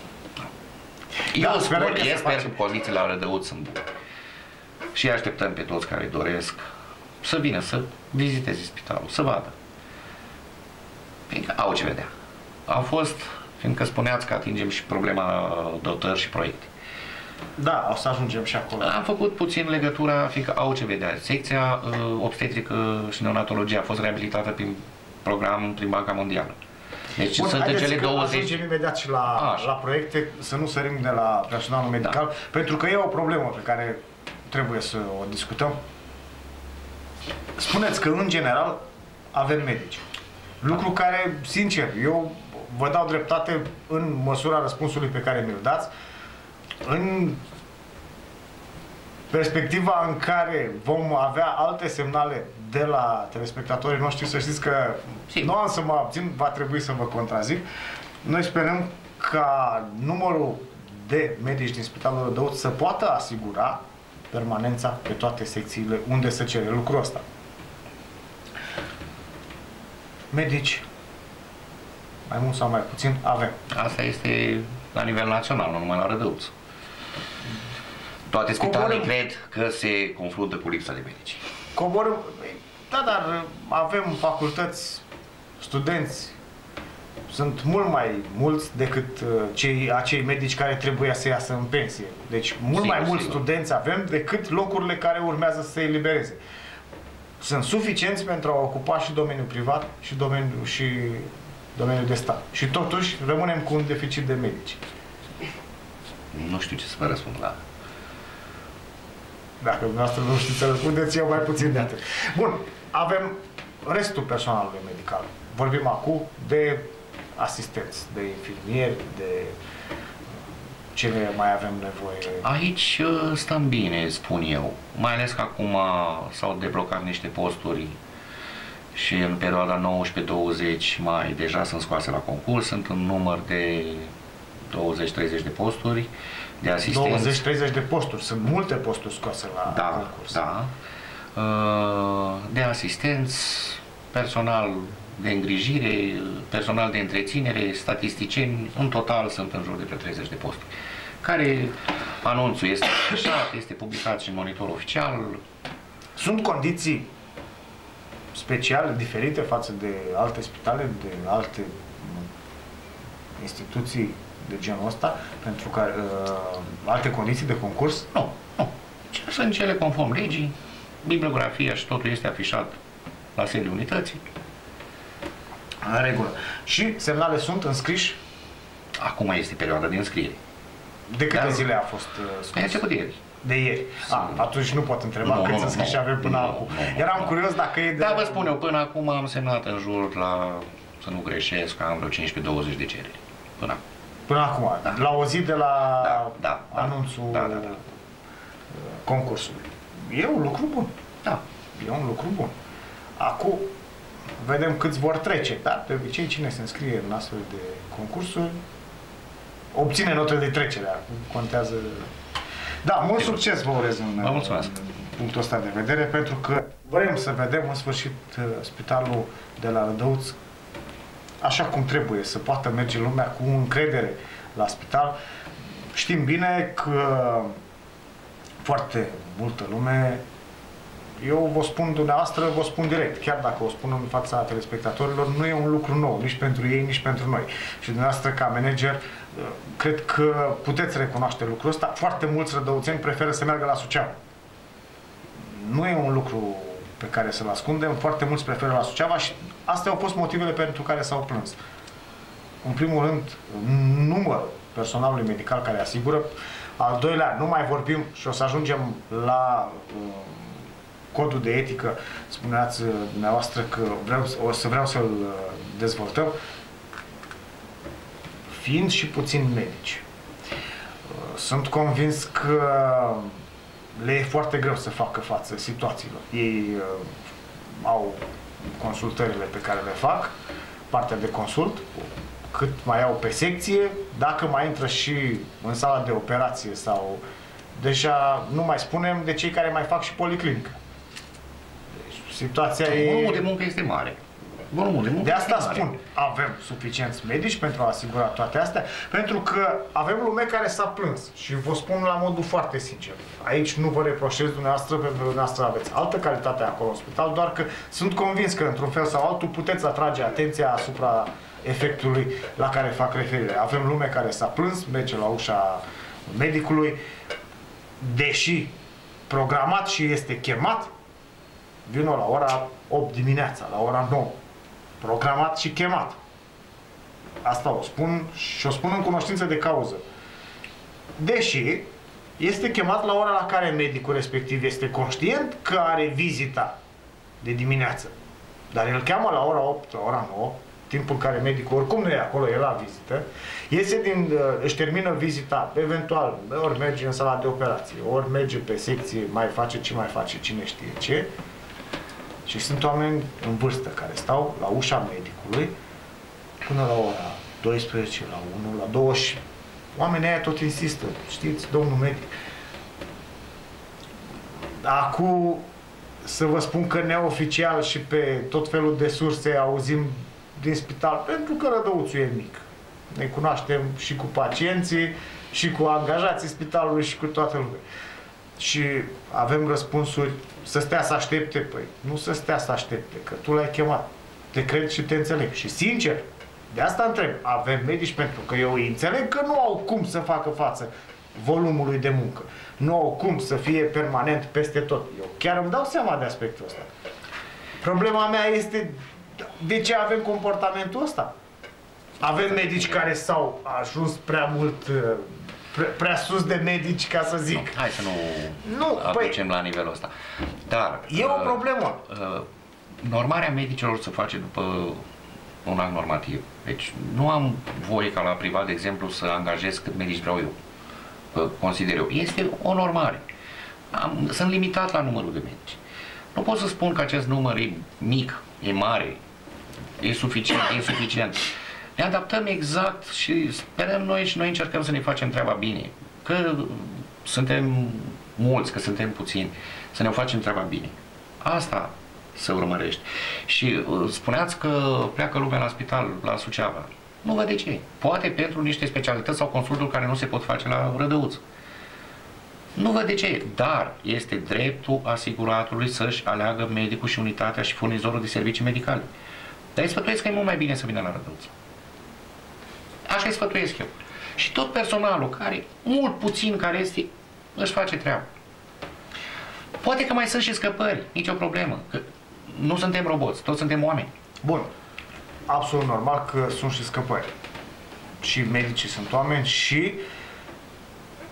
B: Eu sper că condițiile la Rădăuț sunt bune. Și așteptăm pe toți care doresc să vină, să viziteze spitalul, să vadă. Fiindcă au ce vedea. Au fost, fiindcă spuneați că atingem și problema dotări și proiecte.
A: Da, o să ajungem și acolo.
B: Am făcut puțin legătura, fiindcă au ce vedea. Secția obstetrică și neonatologie a fost reabilitată prin program prin Banca Mondială. Deci
A: bun,
B: sunt în cele 20...
A: Ajungem imediat și la proiecte, să nu sărim de la personalul medical, pentru că e o problemă pe care trebuie să o discutăm. Spuneți că, în general, avem medici. Lucru care, sincer, eu vă dau dreptate în măsura răspunsului pe care mi-l dați. În perspectiva în care vom avea alte semnale de la telespectatorii noștri, să știți că nu am să mă abțin, va trebui să vă contrazic. Noi sperăm ca numărul de medici din Spitalul Rădăuț să poată asigura permanența pe toate secțiile unde se cere lucrul ăsta. Medici, mai mult sau mai puțin, avem.
B: Asta este la nivel național, nu numai la Rădăuț. Toate spitalele cred că se confruntă cu lipsa de medici.
A: Coborâm, da, dar avem facultăți, studenți, sunt mult mai mulți decât acei medici care trebuia să iasă în pensie. Deci mult mai mulți studenți avem decât locurile care urmează să se elibereze. Sunt suficienți pentru a ocupa și domeniul privat și domeniul de stat. Și totuși rămânem cu un deficit de medici.
B: Nu știu ce să vă răspund la...
A: Dacă dumneavoastră nu știți să răspundeți, eu mai puțin de atât. Bun, avem restul personalului medical. Vorbim acum de asistenți, de infirmieri, de ce mai avem nevoie.
B: Aici stăm bine, spun eu. Mai ales că acum s-au deblocat niște posturi și în perioada 19-20 mai deja sunt scoase la concurs, sunt în număr de 20-30 de posturi de asistenți.
A: 20-30 de posturi, sunt multe posturi scoase la concurs.
B: Da, de asistenți, personal de îngrijire, personal de întreținere, statisticieni, în total sunt în jur de 30 de posturi. Care anunțul este afișat, este publicat și în monitor oficial.
A: Sunt condiții speciale, diferite față de alte spitale, de alte instituții de genul ăsta, pentru că alte condiții de concurs?
B: Nu. Sunt cele conform legii, bibliografia și totul este afișat la sediul unității.
A: În regulă. Și semnale sunt înscriși?
B: Acum este perioada de înscriere.
A: De câte zile a fost scos?
B: A început ieri.
A: De ieri. Atunci nu pot întreba cât să scris și avem până acum. Eram curios dacă e de...
B: Da, vă spun eu, până acum am semnat în jur la, să nu greșesc, am vreo 15-20 de cereri. Până
A: acum,
B: da.
A: La o zi de la
B: da,
A: anunțul concursului. E un lucru bun.
B: Da.
A: E un lucru bun. Acum vedem câți vor trece, dar de obicei cine se înscrie în astfel de concursuri obține note de trecere. Acum contează... Da, mult succes vă urez în punctul ăsta de vedere, pentru că vrem să vedem în sfârșit spitalul de la Rădăuț așa cum trebuie, să poată merge lumea cu încredere la spital. Știm bine că foarte multă lume, eu vă spun dumneavoastră, vă spun direct, chiar dacă o spun în fața telespectatorilor, nu e un lucru nou, nici pentru ei, nici pentru noi. Și dumneavoastră, ca manager, cred că puteți recunoaște lucrul ăsta. Foarte mulți rădăuțeni preferă să meargă la Suceava. Nu e un lucru pe care să-l ascundem, foarte mulți preferă la Suceava și astea au fost motivele pentru care s-au plâns. În primul rând, numărul personalului medical care asigură. Al doilea, nu mai vorbim și o să ajungem la codul de etică, spuneați dumneavoastră că vreau să-l dezvoltăm, fiind și puțin medici. Sunt convins că le e foarte greu să facă față situațiilor. Ei au consultările pe care le fac, partea de consult, cât mai au pe secție, dacă mai intră și în sala de operație sau deja nu mai spunem de cei care mai fac și policlinică. Deci, situația e...
B: Volumul de muncă este mare.
A: De asta spun, avem suficienți medici pentru a asigura toate astea, pentru că avem lume care s-a plâns și vă spun la modul foarte sincer. Aici nu vă reproșez dumneavoastră, pentru că dumneavoastră aveți altă calitate acolo în spital, doar că sunt convins că într-un fel sau altul puteți atrage atenția asupra efectului la care fac referire. Avem lume care s-a plâns, merge la ușa medicului, deși programat și este chemat, vină la ora 8 dimineața, la ora 9. Programat și chemat. Asta o spun și o spun în cunoștință de cauză. Deși este chemat la ora la care medicul respectiv este conștient că are vizita de dimineață. Dar el cheamă la ora 8, la ora 9, timpul în care medicul oricum nu e acolo, e la vizită, își termină vizita, eventual, ori merge în sala de operație, ori merge pe secție, mai face ce mai face, cine știe ce. Și sunt oameni în vârstă care stau la ușa medicului până la ora 12, la 1, la 2 și oamenii aia tot insistă. Știți, domnul medic. Acum să vă spun că neoficial și pe tot felul de surse auzim din spital, pentru că Rădăuțul e mic. Ne cunoaștem și cu pacienții, și cu angajații spitalului, și cu toată lumea. Și avem răspunsuri, să stea să aștepte, păi nu să stea să aștepte, că tu l-ai chemat, te cred și te înțeleg. Și sincer, de asta întreb, avem medici, pentru că eu îi înțeleg că nu au cum să facă față volumului de muncă, nu au cum să fie permanent peste tot. Eu chiar îmi dau seama de aspectul ăsta. Problema mea este de ce avem comportamentul ăsta. Avem medici care s-au ajuns prea mult prea sus de medici, ca să zic.
B: Hai să nu aducem la nivelul ăsta. Dar
A: e o problemă.
B: Normarea medicilor se face după un act normativ. Deci nu am voie ca la privat, de exemplu, să angajez cât medici vreau eu. Consider eu. Este o normare. Sunt limitat la numărul de medici. Nu pot să spun că acest număr e mic, e mare, e suficient, e insuficient. Ne adaptăm exact și sperăm noi și noi încercăm să ne facem treaba bine. Că suntem mulți, că suntem puțini, să ne facem treaba bine. Asta se urmărește. Și spuneați că pleacă lumea la spital, la Suceava. Nu văd de ce. Poate pentru niște specialități sau consulturi care nu se pot face la Rădăuț. Nu văd de ce, dar este dreptul asiguratului să-și aleagă medicul și unitatea și furnizorul de servicii medicale. Dar îi sfătuiesc că e mult mai bine să vină la Rădăuț. Așa îi sfătuiesc eu. Și tot personalul care, mult puțin care este, își face treaba. Poate că mai sunt și scăpări, nicio problemă. Că nu suntem roboți, toți suntem oameni.
A: Bun. Absolut normal că sunt și scăpări. Și medicii sunt oameni și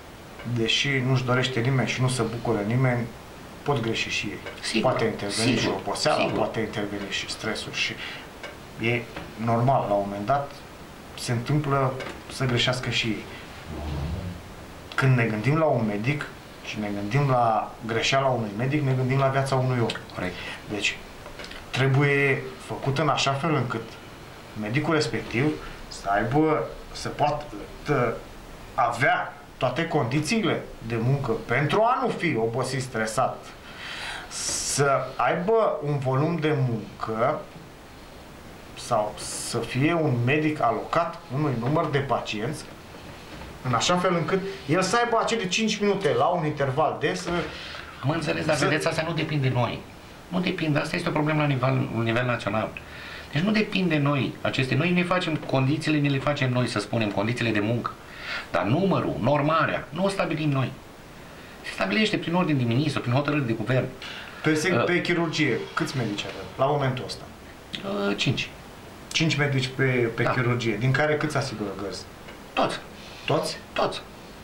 A: deși nu-și dorește nimeni și nu se bucură nimeni, pot greși și ei.
B: Sigur,
A: Poate interveni și oboseala, poate interveni și stresul și e normal, la un moment dat se întâmplă să greșească și ei. Când ne gândim la un medic și ne gândim la greșeala unui medic, ne gândim la viața unui om.
B: Corect.
A: Deci, trebuie făcut în așa fel încât medicul respectiv să aibă, să poată avea toate condițiile de muncă pentru a nu fi obosit, stresat, să aibă un volum de muncă sau să fie un medic alocat unui număr de pacienți în așa fel încât el să aibă acele 5 minute la un interval de să...
B: Am înțeles, dar vedeți, asta nu depinde de noi. Nu depinde, asta este o problemă la nivel național. Deci nu depinde noi. Noi ne facem condițiile, ne le facem noi, să spunem, condițiile de muncă. Dar numărul, normarea, nu o stabilim noi. Se stabilește prin ordine de ministru, prin hotărâri de guvern.
A: Pe chirurgie, câți medici avem la momentul ăsta?
B: 5.
A: 5 medici pe chirurgie, din care câți asigură gărzi?
B: Toți.
A: Toți?
B: Toți.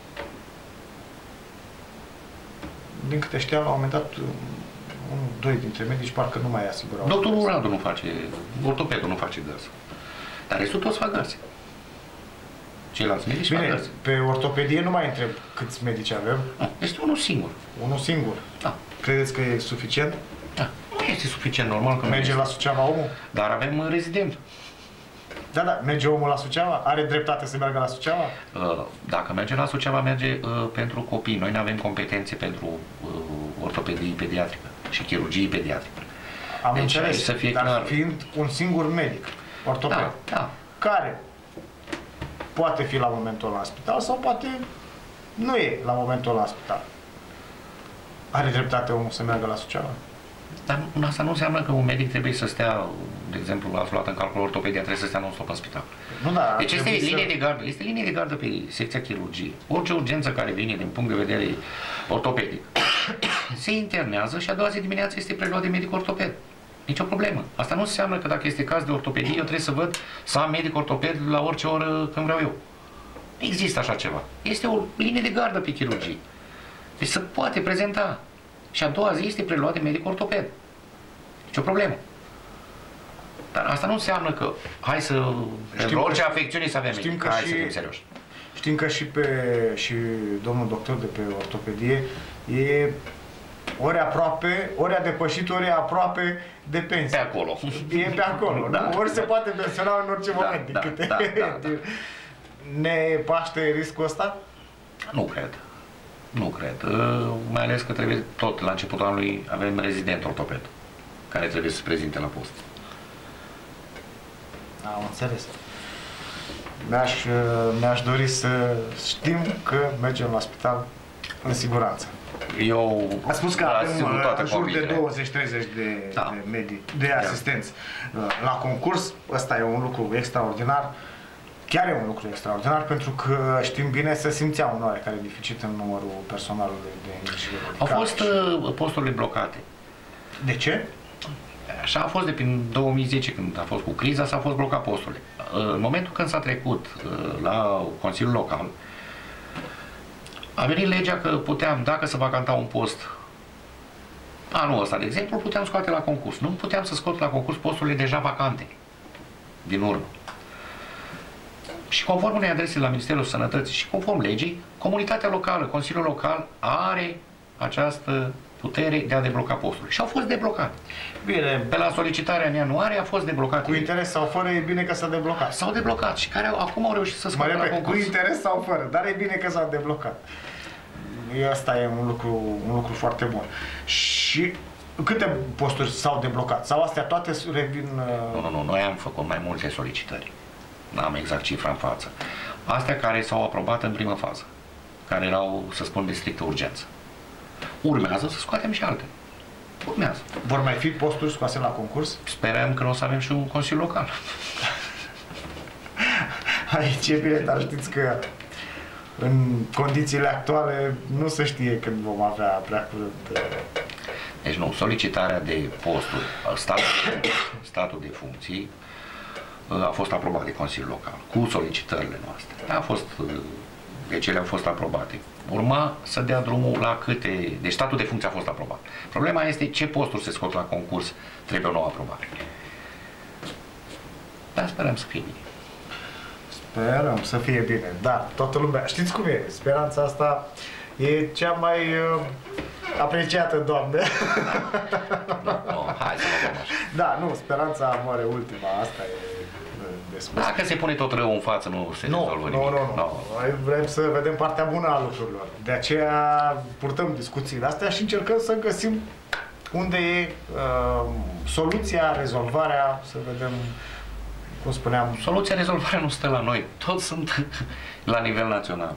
A: Din câte știam, la un moment dat, doi dintre medici parcă nu mai asigurau.
B: Doctorul Radu nu face, ortopedul nu face gărzi. Dar restul toți fac gărzi. Ceilalți medici fac gărzi.
A: Pe ortopedie nu mai întreb câți medici avem.
B: Este unul singur.
A: Unul singur?
B: Da.
A: Credeți că e suficient?
B: Da. Nu este suficient, normal că
A: merge la Suceava omul?
B: Dar avem rezident.
A: Da, merge omul la Suceava? Are dreptate să meargă la Suceava?
B: Dacă merge la Suceava, merge pentru copii. Noi nu avem competențe pentru ortopedie pediatrică și chirurgie pediatrică.
A: Am înțeles,
B: să fie
A: dar
B: clar.
A: Fiind un singur medic, ortoped, care poate fi la momentul ăla în spital sau poate nu e la momentul ăla în spital. Are dreptate omul să meargă la Suceava?
B: Dar asta nu înseamnă că un medic trebuie să stea, de exemplu, ați luat în calcul ortopedia, trebuie să stea non-stop în spital.
A: Nu, da,
B: deci este linie de gardă, este linie de gardă pe secția chirurgie. Orice urgență care vine din punct de vedere ortopedic se internează și a doua zi dimineața este preluat de medic ortoped. Nici o problemă. Asta nu înseamnă că dacă este caz de ortopedie, eu trebuie să văd să am medic ortoped la orice oră când vreau eu. Nu există așa ceva. Este o linie de gardă pe chirurgie. Deci se poate prezenta. Și a doua zi este preluat de medic ortoped. Nici o problemă. Dar asta nu înseamnă că hai să... Pentru orice afecțiune să avem medic. Hai să fim serioși.
A: Știm că și domnul doctor de pe ortopedie e ori aproape, ori a depășit, ori e aproape de pensie.
B: Pe acolo.
A: E pe acolo, da? Ori se poate pensiona în orice moment.
B: Da.
A: Ne paște riscul ăsta?
B: Nu cred. Nu cred. Mai ales că trebuie tot la începutul anului avem rezident ortoped care trebuie să se prezinte la post.
A: Am înțeles. Mi-aș dori să știm că mergem la spital în siguranță.
B: Eu
A: a spus că avem în jur de 20-30 de asistenți la concurs. Ăsta e un lucru extraordinar. Chiar e un lucru extraordinar, pentru că știm bine, se simțea un oarecare deficit în numărul personalului de îngrijire medicală.
B: Au fost posturile blocate.
A: De ce?
B: Așa a fost de prin 2010, când a fost cu criza, s-a fost blocat posturile. În momentul când s-a trecut la Consiliul Local, a venit legea că puteam, dacă se vacanta un post anul ăsta, de exemplu, puteam scoate la concurs. Nu puteam să scot la concurs posturile deja vacante din urmă. Și conform unei adrese la Ministerul Sănătății și conform legii, comunitatea locală, Consiliul Local are această putere de a debloca posturile. Și au fost deblocate.
A: Bine.
B: Pe la solicitarea în ianuarie a fost deblocat.
A: Cu interes sau fără, e bine că s-a deblocat.
B: S-au deblocat și care acum au reușit să scoată la concurs.
A: Cu interes sau fără, dar e bine că s-a deblocat. Asta e un lucru foarte bun. Și câte posturi s-au deblocat? Sau astea toate revin...
B: Nu, noi am făcut mai multe solicitări. N-am exact cifra în față. Astea care s-au aprobat în primă fază, care erau, să spun, de strictă urgență. Urmează să scoatem și alte. Urmează.
A: Vor mai fi posturi scoase la concurs?
B: Sperăm că nu o să avem și un consiliu local.
A: Aici e bine, dar știți că în condițiile actuale nu se știe când vom avea prea curând.
B: Deci nu, solicitarea de posturi, statul de funcții, a fost aprobat de Consiliul Local, cu solicitările noastre. A fost Deci ele au fost aprobate. Urma să dea drumul la câte... Deci statul de funcție a fost aprobat. Problema este ce posturi se scot la concurs, trebuie o nouă aprobare. Dar sperăm să fie bine.
A: Sperăm să fie bine, da, toată lumea, știți cum e, speranța asta e cea mai apreciată, Doamne.
B: Hai să vedem așa.
A: Da, nu, speranța moare ultima, asta e de spus.
B: Dacă se pune tot rău în față, nu se rezolvă nimic.
A: Nu. Noi vrem să vedem partea bună a lucrurilor. De aceea purtăm discuțiile astea și încercăm să găsim unde e soluția, rezolvarea, să vedem, cum spuneam...
B: Soluția, rezolvarea nu stă la noi. Toți sunt la nivel național.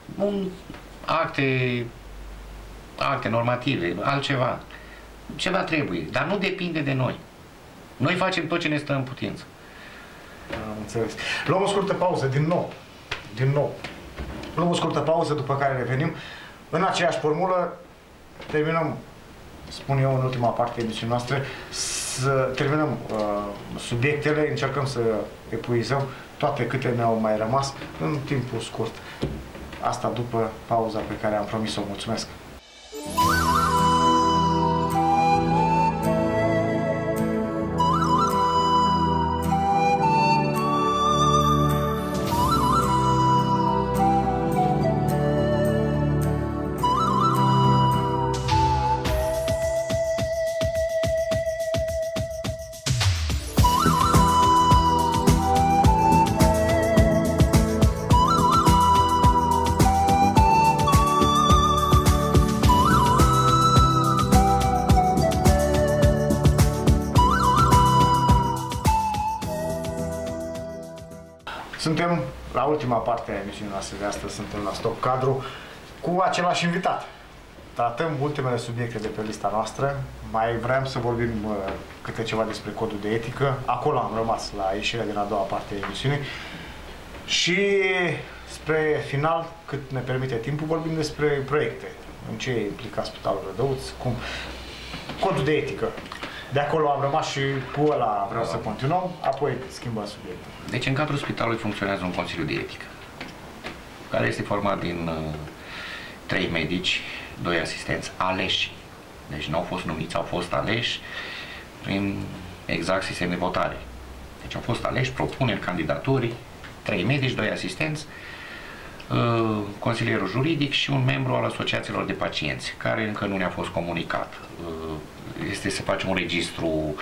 B: Acte normative, altceva. Ceva trebuie, dar nu depinde de noi. Noi facem tot ce ne stă în putință.
A: Am înțeles. Luăm o scurtă pauză, din nou. Luăm o scurtă pauză, după care revenim. În aceeași formulă, terminăm, spun eu, în ultima parte a emisiunii noastre, să terminăm subiectele, încercăm să epuizăm toate câte ne-au mai rămas în timpul scurt. Asta după pauza pe care am promis-o. Mulțumesc! Suntem la ultima parte a emisiunii noastre de astăzi, suntem la Stop Cadru cu același invitat. Tratăm ultimele subiecte de pe lista noastră, mai vrem să vorbim câte ceva despre codul de etică, acolo am rămas la ieșirea din a doua parte a emisiunii și spre final, cât ne permite timpul, vorbim despre proiecte, în ce implica Spitalul Rădăuț, cum codul de etică. De acolo am rămas și cu ăla vreau să continuăm, apoi schimbăm subiectul.
B: Deci în cadrul spitalului funcționează un Consiliu de Etică, care este format din 3 medici, 2 asistenți aleși. Deci nu au fost numiți, au fost aleși prin exact sistem de votare. Deci au fost aleși, propuneri, candidaturi, 3 medici, 2 asistenți, consilierul juridic și un membru al asociațiilor de pacienți, care încă nu ne-a fost comunicat. Este să facem un registru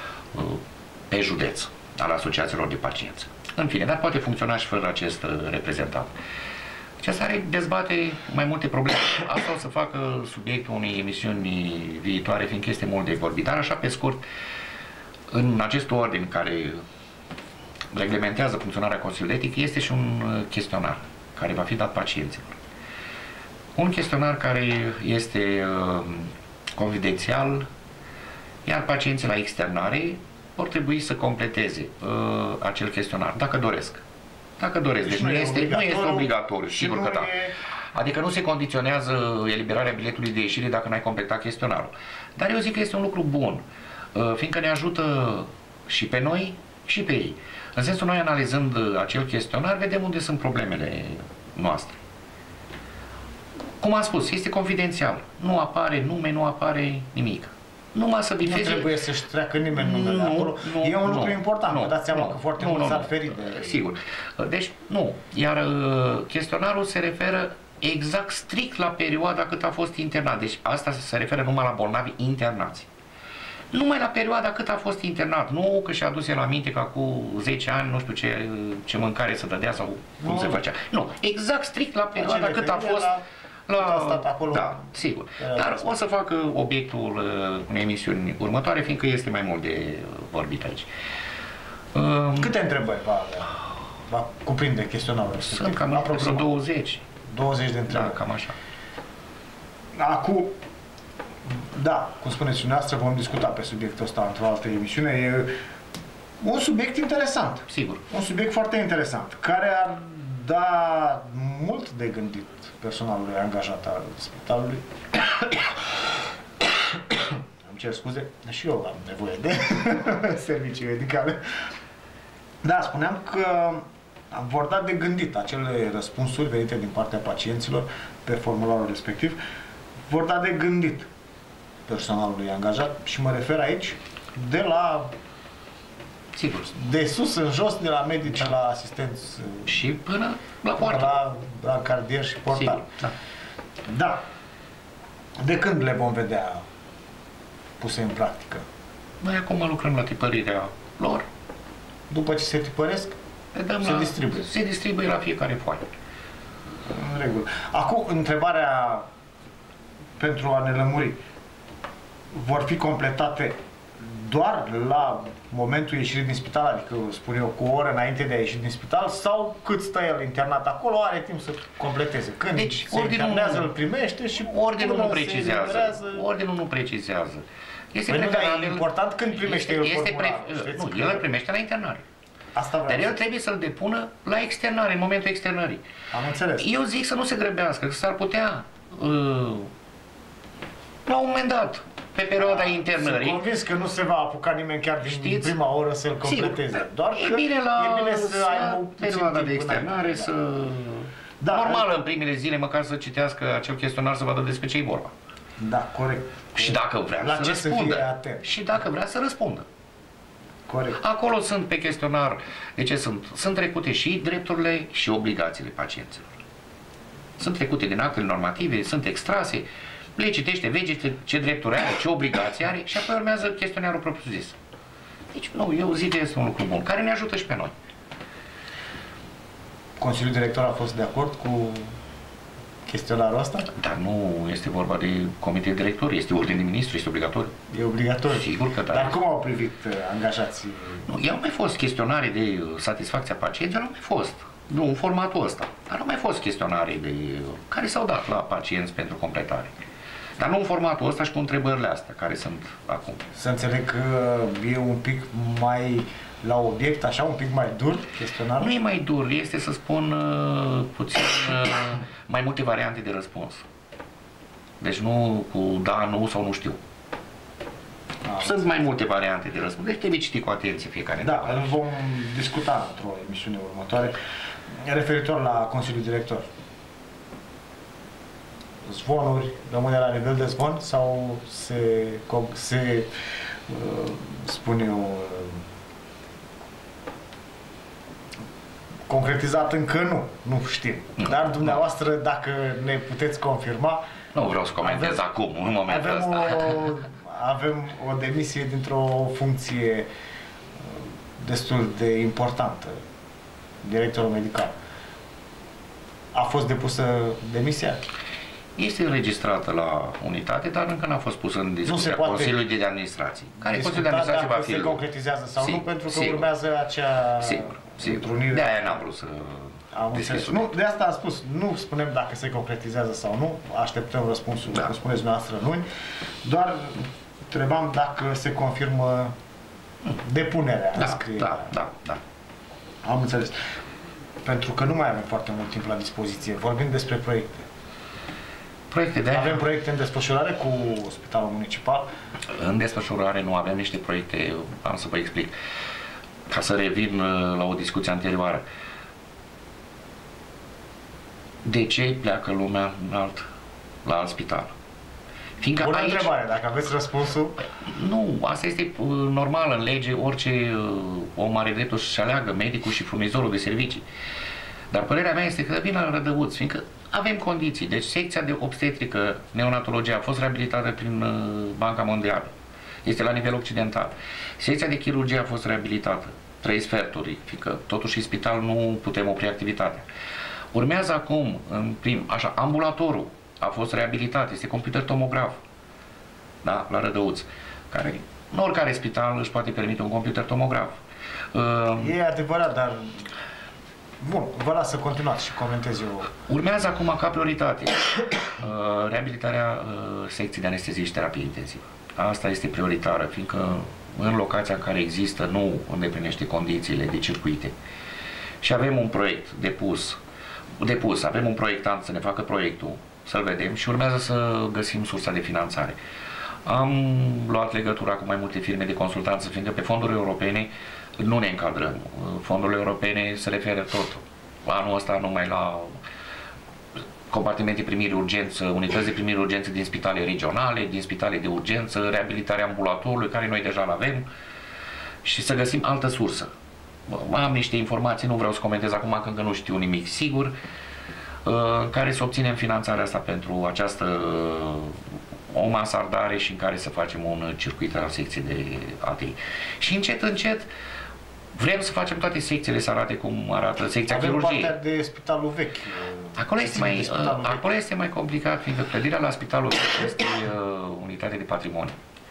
B: pe județ al asociațiilor de pacienți. În fine, dar poate funcționa și fără acest reprezentant. Aceasta are dezbate mai multe probleme. Asta o să facă subiectul unei emisiuni viitoare, fiindcă este mult de vorbit. Dar așa pe scurt, în acest ordin care reglementează funcționarea Consiliului Etic, este și un chestionar care va fi dat pacienților. Un chestionar care este confidențial, iar pacienții la externare vor trebui să completeze acel chestionar, dacă doresc. Dacă doresc. Deci nu este obligatoriu, sigur că da. Adică nu se condiționează eliberarea biletului de ieșire dacă n-ai completat chestionarul. Dar eu zic că este un lucru bun, fiindcă ne ajută și pe noi și pe ei. În sensul, noi analizând acel chestionar, vedem unde sunt problemele noastre. Cum am spus, este confidențial. Nu apare nume, nu apare nimic. Numai să bifeze...
A: Nu trebuie să-și treacă nimeni numele acolo. E un lucru important, vă dați seama că foarte mult s-ar feri de...
B: Sigur. Deci, nu. Iar chestionarul se referă exact strict la perioada cât a fost internat. Deci asta se referă numai la bolnavi internați. Numai la perioada cât a fost internat. Nu că și-a adus el aminte că cu 10 ani, nu știu ce mâncare se dădea sau cum se făcea. Nu. Exact strict la perioada cât a fost...
A: acolo.
B: Da, sigur. Dar o să facă obiectul unei emisiuni următoare, fiindcă este mai mult de vorbit aici.
A: Câte întrebări va cuprinde chestionarul?
B: Sunt cam aproximativ 20.
A: 20 de întrebări.
B: Da, cam așa.
A: Acum, da, cum spuneți și noastră, vom discuta pe subiectul ăsta într-o altă emisiune. E un subiect interesant.
B: Sigur. Un
A: subiect foarte interesant, care ar da mult de gândit personalului angajat al spitalului. Îmi cer scuze, și eu am nevoie de servicii medicale. Da, spuneam că vor da de gândit acele răspunsuri venite din partea pacienților pe formularul respectiv, vor da de gândit personalului angajat și mă refer aici de la
B: sigur,
A: de sus în jos, de la medici la asistenți
B: și până la poartă,
A: la cardier și portar.
B: Sigur, da.
A: Da. De când le vom vedea puse în practică?
B: Noi acum lucrăm la tipărirea lor.
A: După ce se tipăresc, se
B: distribuie la fiecare foaie.
A: În regulă. Acum, întrebarea pentru a ne lămuri. Vor fi completate doar la momentul ieșirii din spital, adică, spun eu, cu o oră înainte de a ieși din spital, sau cât stă el internat acolo, are timp să completeze. Când
B: deci,
A: se internează, îl primește și
B: ordinul nu precizează. Ordinul nu precizează.
A: Este important când primește el formularul.
B: Nu, el îl primește la internare.
A: Dar
B: el trebuie să-l depună la externare, în momentul externării.
A: Am înțeles.
B: Eu zic să nu se grăbească, că s-ar putea la un moment dat, pe perioada internării.
A: Sunt convins că nu se va apuca nimeni chiar din prima oră să-l completeze. Doar
B: e bine
A: să ai
B: perioada de externare să... Normal, în primele zile, măcar să citească acel chestionar, să vadă despre ce e vorba.
A: Da, corect.
B: Și dacă vrea să răspundă. Și dacă vrea să răspundă.
A: Corect.
B: Acolo sunt pe chestionar, de ce sunt trecute și drepturile și obligațiile pacienților. Sunt trecute din actele normative, sunt extrase, le citește, vede ce drepturi are, ce obligații are și apoi urmează chestionarul propriu-zis. Deci, nu, eu zic că este un lucru bun, care ne ajută și pe noi.
A: Consiliul Director a fost de acord cu chestionarul ăsta?
B: Dar nu este vorba de comitet director, este ordine de ministru, este obligatoriu.
A: E obligatoriu?
B: Sigur că da.
A: Dar cum au privit angajații?
B: Nu, i-au mai fost chestionare de satisfacție a pacienților, au mai fost. Nu, în formatul ăsta. Dar au mai fost chestionare care s-au dat la pacienți pentru completare. Dar nu în formatul ăsta și cu întrebările astea care sunt acum.
A: Să înțeleg că e un pic mai la obiect, așa, un pic mai dur chestionarul?
B: Nu e mai dur, este, să spun, puțin mai multe variante de răspuns. Deci nu cu da, nu sau nu știu. Sunt mai multe variante de răspuns. Deci trebuie citit cu atenție fiecare.
A: Da, îl vom discuta într-o emisiune următoare referitor la Consiliul Director. Zvonuri, rămâne la nivel de zvon sau se spun eu, concretizat încă nu știm. Dar dumneavoastră, dacă ne puteți confirma...
B: Nu vreau să comentez acum, în momentul ăsta.
A: Avem o demisie dintr-o funcție destul de importantă, directorul medical. A fost depusă demisia?
B: Este înregistrată la unitate, dar încă n-a fost pusă în discuția Consiliului de Administrație. Care Consiliul de Administrație va fi?
A: Se concretizează sau nu, pentru că urmează acea întrunire.
B: De-aia n-am vrut să discuți.
A: Nu, de asta am spus, nu spunem dacă se concretizează sau nu, așteptăm răspunsul, cum spuneți dumneavoastră, luni, doar întrebam dacă se confirmă depunerea.
B: Da.
A: Am înțeles. Pentru că nu mai avem foarte mult timp la dispoziție. Vorbim despre proiecte. Avem proiecte în desfășurare cu Spitalul Municipal?
B: În desfășurare nu avem niște proiecte, am să vă explic. Ca să revin la o discuție anterioară. De ce pleacă lumea la alt spital?
A: Bună întrebare, dacă aveți răspunsul.
B: Nu, asta este normal în lege, orice om are dreptul să-și aleagă medicul și furnizorul de servicii. Dar părerea mea este că vin la Rădăuț, fiindcă avem condiții. Deci secția de obstetrică, neonatologie a fost reabilitată prin Banca Mondială. Este la nivel occidental. Secția de chirurgie a fost reabilitată. 3 sferturi, fiindcă totuși în spital nu putem opri activitatea. Urmează acum, ambulatorul a fost reabilitat, este computer tomograf, da, la Rădăuț, care în oricare spital își poate permite un computer tomograf.
A: E adevărat, dar bun, vă las să continuați și comentez eu.
B: Urmează acum ca prioritate reabilitarea secției de anestezie și terapie intensivă. Asta este prioritară, fiindcă în locația în care există nu îndeplinește condițiile de circuite. Și avem un proiect depus, avem un proiectant să ne facă proiectul, să-l vedem și urmează să găsim sursa de finanțare. Am luat legătura cu mai multe firme de consultanță, fiindcă pe fonduri europene Nu ne încadrăm. Fondurile europene se referă tot. Anul ăsta numai la compartimente primiri urgență, unități de primiri urgență din spitale regionale, din spitale de urgență, reabilitarea ambulatorului, care noi deja l-avem, și să găsim altă sursă. Am niște informații, nu vreau să comentez acum, că încă nu știu nimic sigur, în care să obținem finanțarea asta pentru această o mansardare și în care să facem un circuit la secție de ATI. Și încet, încet, vrem să facem toate secțiile să arate cum arată secția chirurgiei.
A: Avem partea de spitalul vechi.
B: Acolo este mai complicat, fiindcă clădirea la spitalul vechi este unitate de patrimoniu.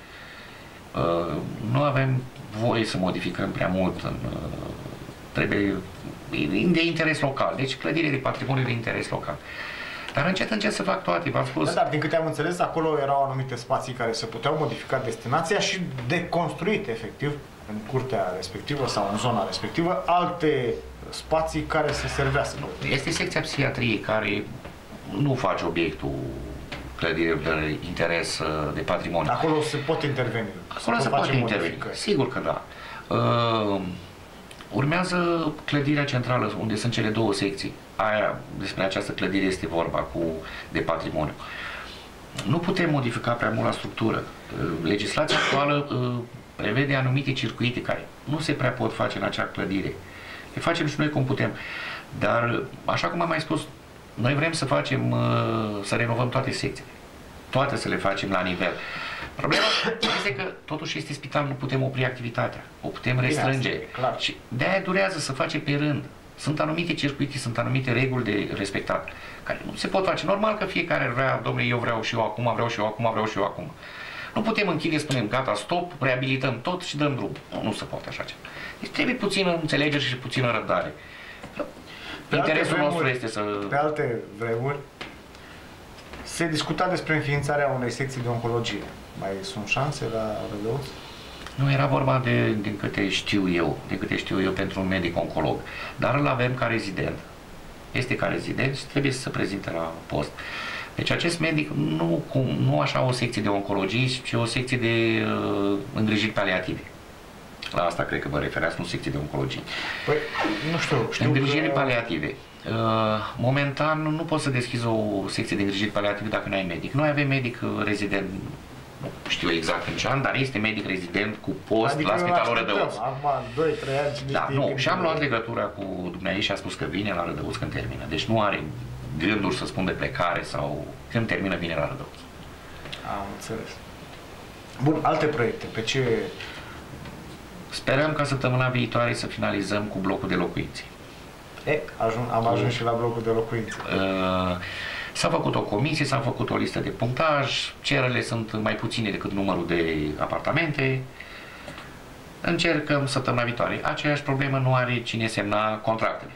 B: Nu avem voie să modificăm prea mult, trebuie de interes local, deci clădire de patrimoniu de interes local. Dar încet, încet să fac toate, v-am spus.
A: Da, dar din câte am înțeles, acolo erau anumite spații care se puteau modifica destinația și deconstruite, efectiv, în curtea respectivă sau în zona respectivă, alte spații care se servească.
B: Este secția psihiatriei care nu face obiectul clădire de interes de patrimoniu.
A: Acolo se pot interveni.
B: Acolo se poate interveni, sigur că da. Urmează clădirea centrală, unde sunt cele două secții. Despre această clădire este vorba de patrimoniu. Nu putem modifica prea mult la structură. Legislația actuală prevede anumite circuite care nu se prea pot face în acea clădire. Le facem și noi cum putem. Dar, așa cum am mai spus, noi vrem să facem, să renovăm toate secțiile. Toate să le facem la nivel. Problema este că totuși este spital, nu putem opri activitatea. O putem restrânge.
A: Bine,
B: și de-aia durează să face pe rând. Sunt anumite circuite, sunt anumite reguli de respectat, care nu se pot face. Normal că fiecare vrea, domnule, eu vreau și eu acum, vreau și eu acum, vreau și eu acum. Nu putem închide, spunem, gata, stop, reabilităm tot și dăm drum. Nu se poate așa ceva. Deci trebuie puțină înțelegere și puțină răbdare. Interesul nostru este să...
A: Pe alte vremuri se discuta despre înființarea unei secții de oncologie. Mai sunt șanse la Rădăuț?
B: Nu era vorba din câte știu eu, pentru un medic oncolog. Dar îl avem ca rezident. Este ca rezident și trebuie să se prezinte la post. Deci acest medic nu așa o secție de oncologie, ci o secție de îngrijiri paliative. La asta cred că vă refereați, nu secție de oncologie.
A: Păi, nu știu.
B: Îngrijiri paliative. Momentan nu poți să deschizi o secție de îngrijiri paliative dacă nu ai medic. Noi avem medic rezident, nu știu exact în ce an, dar este medic rezident cu post la Spitalul Rădăuț.
A: Acum 2-3 ani.
B: Da, nu, și am luat legătura cu dumneavoastră și a spus că vine la Rădăuț când termină. Deci nu are gânduri să spun de plecare sau când termină vine la Rădăuț.
A: Am înțeles. Bun, alte proiecte, pe ce...
B: Sperăm ca săptămâna viitoare să finalizăm cu blocul de locuințe.
A: Am ajuns și la blocul de locuințe.
B: S-a făcut o comisie, s-a făcut o listă de punctaj, cererile sunt mai puține decât numărul de apartamente. Încercăm săptămâna viitoare. Aceeași problemă nu are cine semna contractele.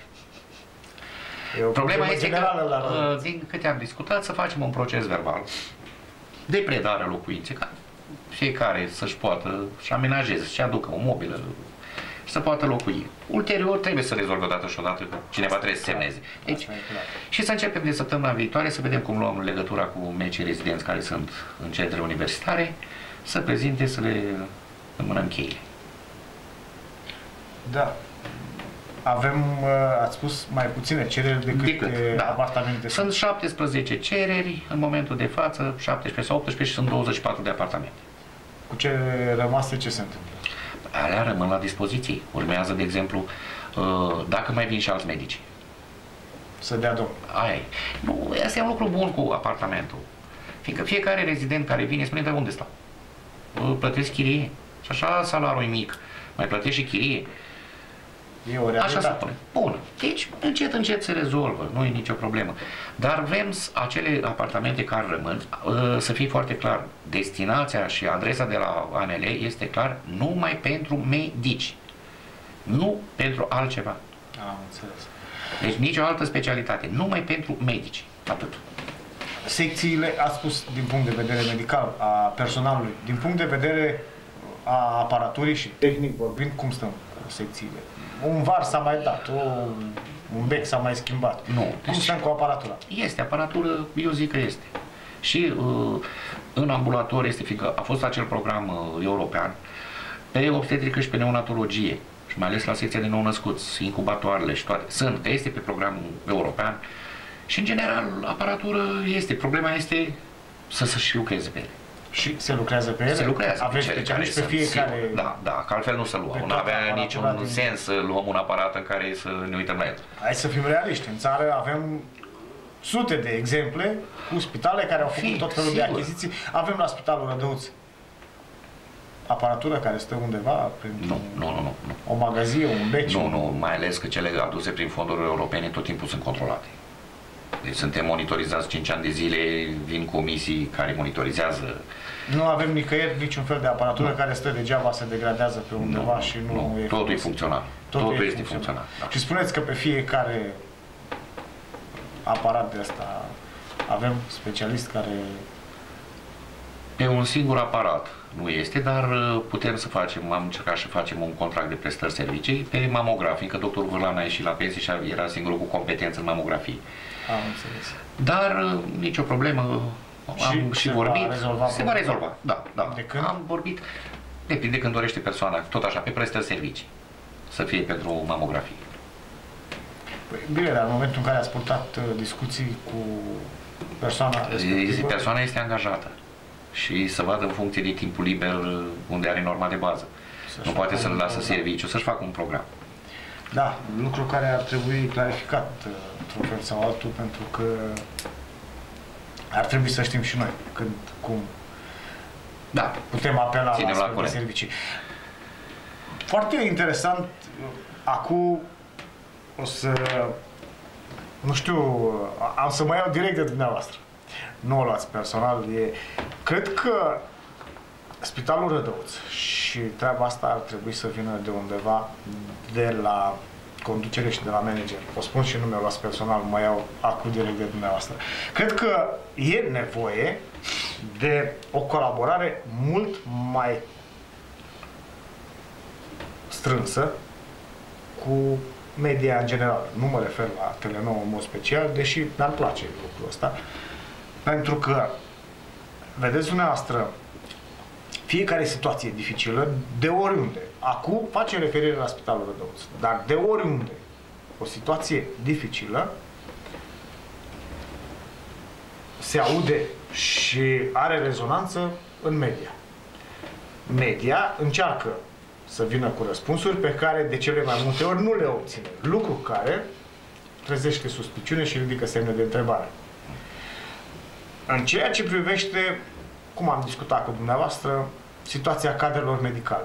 B: Problema este că, din câte am discutat, să facem un proces verbal de predare a locuinței, ca fiecare să-și poată și amenajeze, să-și aducă o mobilă și să poată locui. Ulterior trebuie să rezolve odată și odată că cineva trebuie să semneze. Deci, și să începem de săptămâna viitoare să vedem cum luăm legătura cu medicii rezidenți care sunt în centre universitare, să prezinte, să le înmânăm cheile.
A: Da. Avem, ați spus, mai puține cereri decât apartamente.
B: Sunt 17 cereri în momentul de față, 17 sau 18 și sunt 24 de apartamente.
A: Cu cele rămase ce se întâmplă?
B: Alea rămân la dispoziție. Urmează, de exemplu, dacă mai vin și alți medici.
A: Să dea domn.
B: Aia e. Nu, asta e un lucru bun cu apartamentul. Fiindcă fiecare rezident care vine spune, de unde stau? Plătesc chirie. Și așa salariul e mic. Mai plătesc și chirie.
A: E o realitate.
B: Așa se pune. Bun. Deci, încet, încet se rezolvă. Nu e nicio problemă. Dar vrem acele apartamente care rămân să fie foarte clar. Destinația și adresa de la ANL este clar numai pentru medici. Nu pentru altceva.
A: Am înțeles.
B: Deci nicio altă specialitate. Numai pentru medici. Atât.
A: Secțiile, ați spus din punct de vedere medical, a personalului, din punct de vedere a aparaturii și tehnic vorbind, cum stăm cu secțiile? Un var s-a mai dat, un bec s-a mai schimbat.
B: Nu.
A: Cum stăm cu aparatura?
B: Este aparatură, eu zic că este. Și în ambulator este, fiindcă a fost acel program european pe obstetrică și pe neonatologie. și mai ales la secția de nou-născuți, incubatoarele și toate. Sunt, că este pe programul european și, în general, aparatură este. Problema este să și lucreze pe ele.
A: Și se lucrează pe ele?
B: Se lucrează.
A: Aveți specialiști pe fiecare...
B: Sigur, da, că altfel nu să luăm. Nu avea niciun sens să luăm un aparat în care să ne uităm la el.
A: Hai să fim realiști. În țară avem sute de exemple cu spitale care au făcut tot felul de achiziții. Avem la Spitalul Rădăuț aparatură care stă undeva
B: nu.
A: O magazie, un beci?
B: Nu, mai ales că cele aduse prin fonduri europene tot timpul sunt controlate. Deci suntem monitorizați 5 ani de zile, vin comisii care monitorizează.
A: Nu avem nicăieri niciun fel de aparatură care stă degeaba, se degradează pe undeva și nu e
B: totul e funcțional. Totul este funcțional. Da.
A: Și spuneți că pe fiecare aparat de asta avem specialist care...
B: Pe un singur aparat nu este, dar putem să facem, am încercat să facem un contract de prestări servicii pe mamografii, fiindcă doctorul Vârlan a ieșit la pensie și era singurul cu competență în mamografie.
A: Am înțeles.
B: Dar nicio problemă, am și vorbit, se va rezolva. Da.
A: De când?
B: Am vorbit, depinde când dorește persoana, tot așa, pe prestări servicii, să fie pentru mamografie.
A: Păi, bine, dar în momentul în care ați purtat discuții cu persoana respectivă...
B: Persoana este angajată și să vadă în funcție de timpul liber unde are norma de bază. Nu poate să-l lasă serviciu, să-și facă un program.
A: Da, lucru care ar trebui clarificat într-un fel sau altul, pentru că ar trebui să știm și noi când, cum putem apela la astfel de servicii. Foarte interesant, acum o să, nu știu, am să mă iau direct de dumneavoastră. Nu o luați personal. Cred că Spitalul Rădăuț și treaba asta ar trebui să vină de undeva, de la conducere și de la manager. O spun și nu mi-o luați personal, mă iau acum direct de dumneavoastră. Cred că e nevoie de o colaborare mult mai strânsă cu media în general. Nu mă refer la Tele9 în mod special, deși mi-ar place lucrul ăsta. Pentru că, vedeți dumneavoastră, fiecare situație dificilă, de oriunde. Acum facem referire la Spitalul Rădăuț, dar de oriunde o situație dificilă se aude și are rezonanță în media. Media încearcă să vină cu răspunsuri pe care de cele mai multe ori nu le obține. Lucru care trezește suspiciune și ridică semne de întrebare. În ceea ce privește, cum am discutat cu dumneavoastră, situația cadrelor medicale.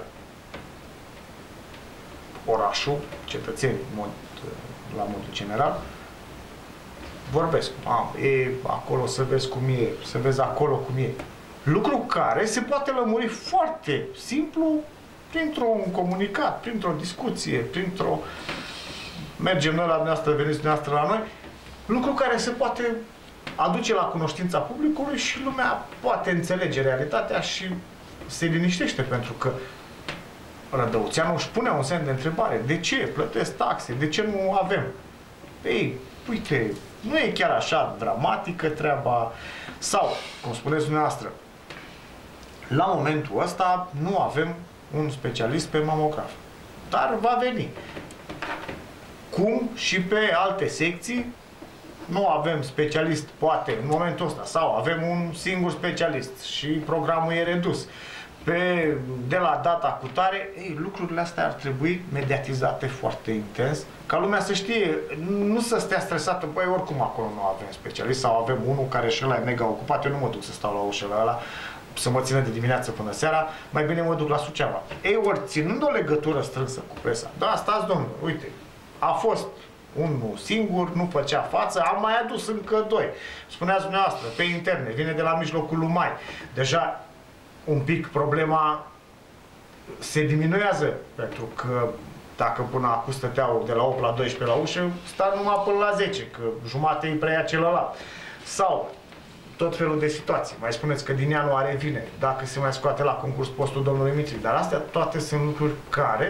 A: Orașul, cetățenii, la modul general, vorbesc. E acolo, să vezi cum e, să vezi acolo cum e. Lucru care se poate lămuri foarte simplu printr-un comunicat, printr-o discuție, printr-o... Mergem noi la dumneavoastră, veniți dumneavoastră la noi. Lucru care se poate aduce la cunoștința publicului și lumea poate înțelege realitatea și se liniștește, pentru că rădăuțeanul își pune un semn de întrebare. De ce plătesc taxe? De ce nu avem? Ei, uite, nu e chiar așa dramatică treaba. Sau, cum spuneți dumneavoastră, la momentul ăsta nu avem un specialist pe mamograf. Dar va veni. Cum și pe alte secții nu avem specialist, poate, în momentul ăsta, sau avem un singur specialist și programul e redus. De la data cutare, lucrurile astea ar trebui mediatizate foarte intens, ca lumea să știe, nu să stea stresată, băi, oricum acolo nu avem specialist, sau avem unul care și ăla e mega ocupat, eu nu mă duc să stau la ușă la ăla, să mă țină de dimineață până seara, mai bine mă duc la Suceava. Ei, ori, ținând o legătură strânsă cu presa, da, stați, domnule, uite, a fost unul singur, nu făcea față, am mai adus încă doi. Spuneați dumneavoastră, pe interne, vine de la mijlocul lui mai. Deja un pic problema se diminuează, pentru că dacă până acum stăteau de la 8 la 12 la ușă, stau numai până la 10, că jumate îi preia celălalt. Sau tot felul de situații. Mai spuneți că din ianuarie vine, dacă se mai scoate la concurs postul domnului Mitri, dar astea toate sunt lucruri care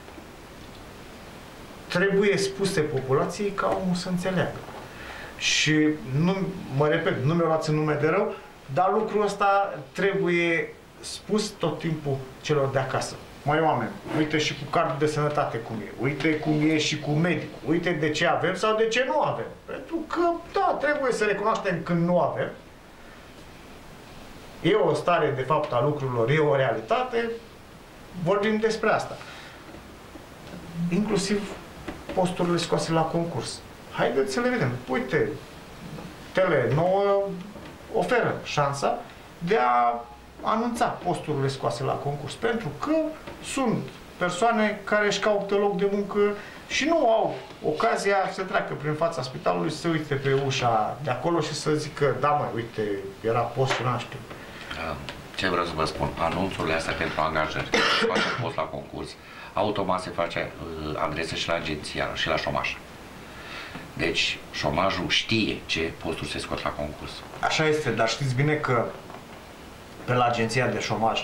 A: trebuie spuse populației ca omul să înțeleagă. Și, nu, mă repet, nu mi-o luați în nume de rău, dar lucrul ăsta trebuie spus tot timpul celor de acasă. Măi oameni, uite și cu cardul de sănătate cum e, uite cum e și cu medicul, uite de ce avem sau de ce nu avem. Pentru că, da, trebuie să recunoaștem când nu avem. E o stare de fapt a lucrurilor, e o realitate, vorbim despre asta. Inclusiv posturile scoase la concurs. Haideți să le vedem. Uite, Tele9 oferă șansa de a anunța posturile scoase la concurs, pentru că sunt persoane care își caută loc de muncă și nu au ocazia să treacă prin fața spitalului, să se uite pe ușa de acolo și să zică, da mă, uite, era post și n-am știut.
B: Ce vreau să vă spun, anunțurile astea pentru angajări, face post la concurs, automat se face adresă și la agenția și la șomaj. Deci, șomajul știe ce posturi se scot la concurs.
A: Așa este, dar știți bine că pe la agenția de șomaj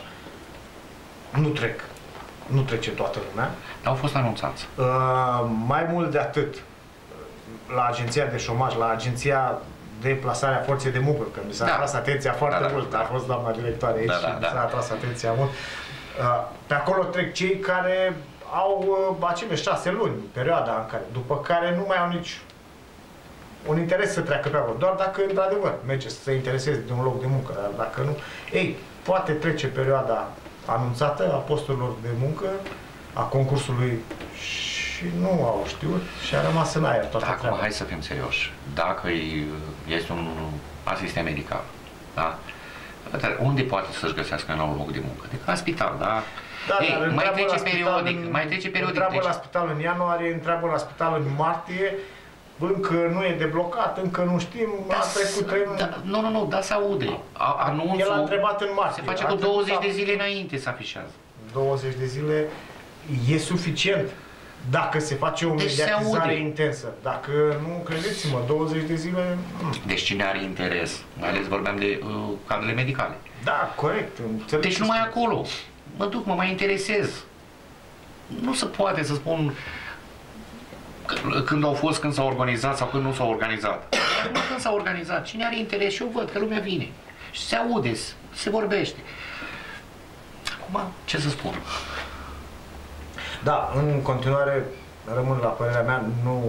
A: nu trece toată lumea.
B: Au fost anunțați.
A: Mai mult de atât, la agenția de șomaj, la agenția de plasare a forței de muncă, că mi s-a atras atenția foarte mult, a fost doamna directoare aici și mi s-a atras atenția mult. Pe acolo trec cei care au acele 6 luni, perioada în care, după care nu mai au nici un interes să treacă pe acolo, doar dacă într-adevăr merge să se intereseze de un loc de muncă, dar dacă nu, ei, poate trece perioada anunțată a posturilor de muncă, a concursului și nu au știut și a rămas în aer toată treaba.
B: Acum hai să fim serioși, dacă este un asistent medical, da? Unde poate să-și găsească un nou loc de muncă? Decât la spital, da?
A: Da,
B: ei,
A: dar
B: mai trece periodic,
A: întreabă la spital în ianuarie, întreabă la spital în martie, încă nu e deblocat, încă nu știm, a trecut 3 luni.
B: Nu, da, se aude. Anunțul
A: el a întrebat în martie.
B: Se face cu 20 de zile înainte să afișează.
A: 20 de zile e suficient dacă se face o mediatizare intensă. Dacă nu, credeți-mă, 20 de zile...
B: Deci cine are interes, mai ales vorbeam de cadrele medicale.
A: Da, corect.
B: Deci numai acolo. Mă duc, mă mai interesez. Nu se poate să spun când au fost, când s-au organizat sau când nu s-au organizat. Nu când s-au organizat. Cine are interes și eu văd că lumea vine. Și se aude, se vorbește. Acum, ce să spun?
A: Da, în continuare rămân la părerea mea,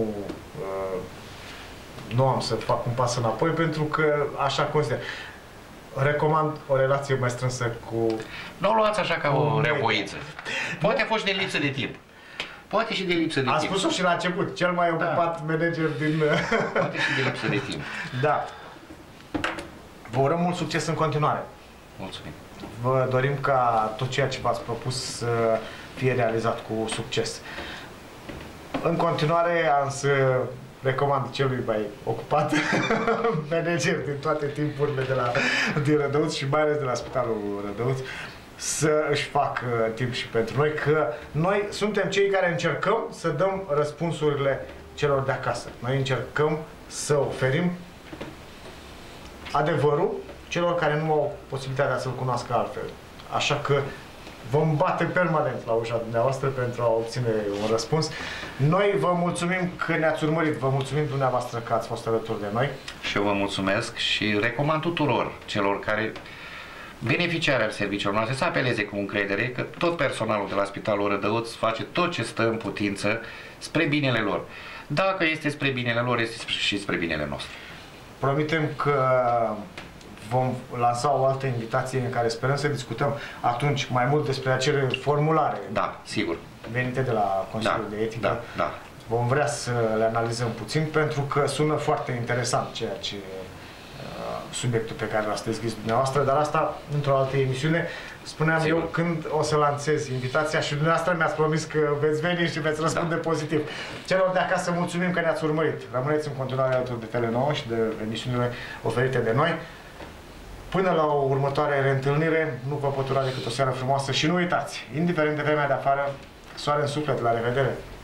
A: nu am să fac un pas înapoi pentru că așa consider. Recomand o relație mai strânsă cu...
B: Nu o luați așa ca o revoință. Poate a fost și de lipsă de timp. Poate și de lipsă de timp.
A: A spus-o și la început, cel mai ocupat manager din...
B: Poate și de lipsă de timp.
A: Da. Vă urăm mult succes în continuare.
B: Mulțumim.
A: Vă dorim ca tot ceea ce v-ați propus să fie realizat cu succes. În continuare am să recomand celui mai ocupat manager din toate timpurile din Rădăuți și mai ales de la Spitalul Rădăuți să își facă timp și pentru noi, că noi suntem cei care încercăm să dăm răspunsurile celor de acasă. Noi încercăm să oferim adevărul celor care nu au posibilitatea să-l cunoască altfel. Așa că vom bate permanent la ușa dumneavoastră pentru a obține un răspuns. Noi vă mulțumim că ne-ați urmărit, vă mulțumim dumneavoastră că ați fost alături de noi.
B: Și eu vă mulțumesc și recomand tuturor celor care beneficiari al serviciilor noastre să apeleze cu încredere că tot personalul de la Spitalul Rădăuți face tot ce stă în putință spre binele lor. Dacă este spre binele lor, este și spre binele nostru.
A: Promitem că vom lansa o altă invitație în care sperăm să discutăm atunci mai mult despre acele formulare.
B: Da, sigur.
A: Venite de la Consiliul de Etică.
B: Da.
A: Vom vrea să le analizăm puțin pentru că sună foarte interesant ceea ce subiectul pe care l-ați deschis dumneavoastră, dar asta într-o altă emisiune. Spuneam sigur. Eu când o să lansez invitația și dumneavoastră mi-ați promis că veți veni și veți răspunde pozitiv. Celor de acasă mulțumim că ne-ați urmărit. Rămâneți în continuare alături de Tele9 și de emisiunile oferite de noi. Până la o următoare reîntâlnire, nu vă pot ura decât o seară frumoasă și nu uitați, indiferent de vremea de afară, soare în suflet, la revedere!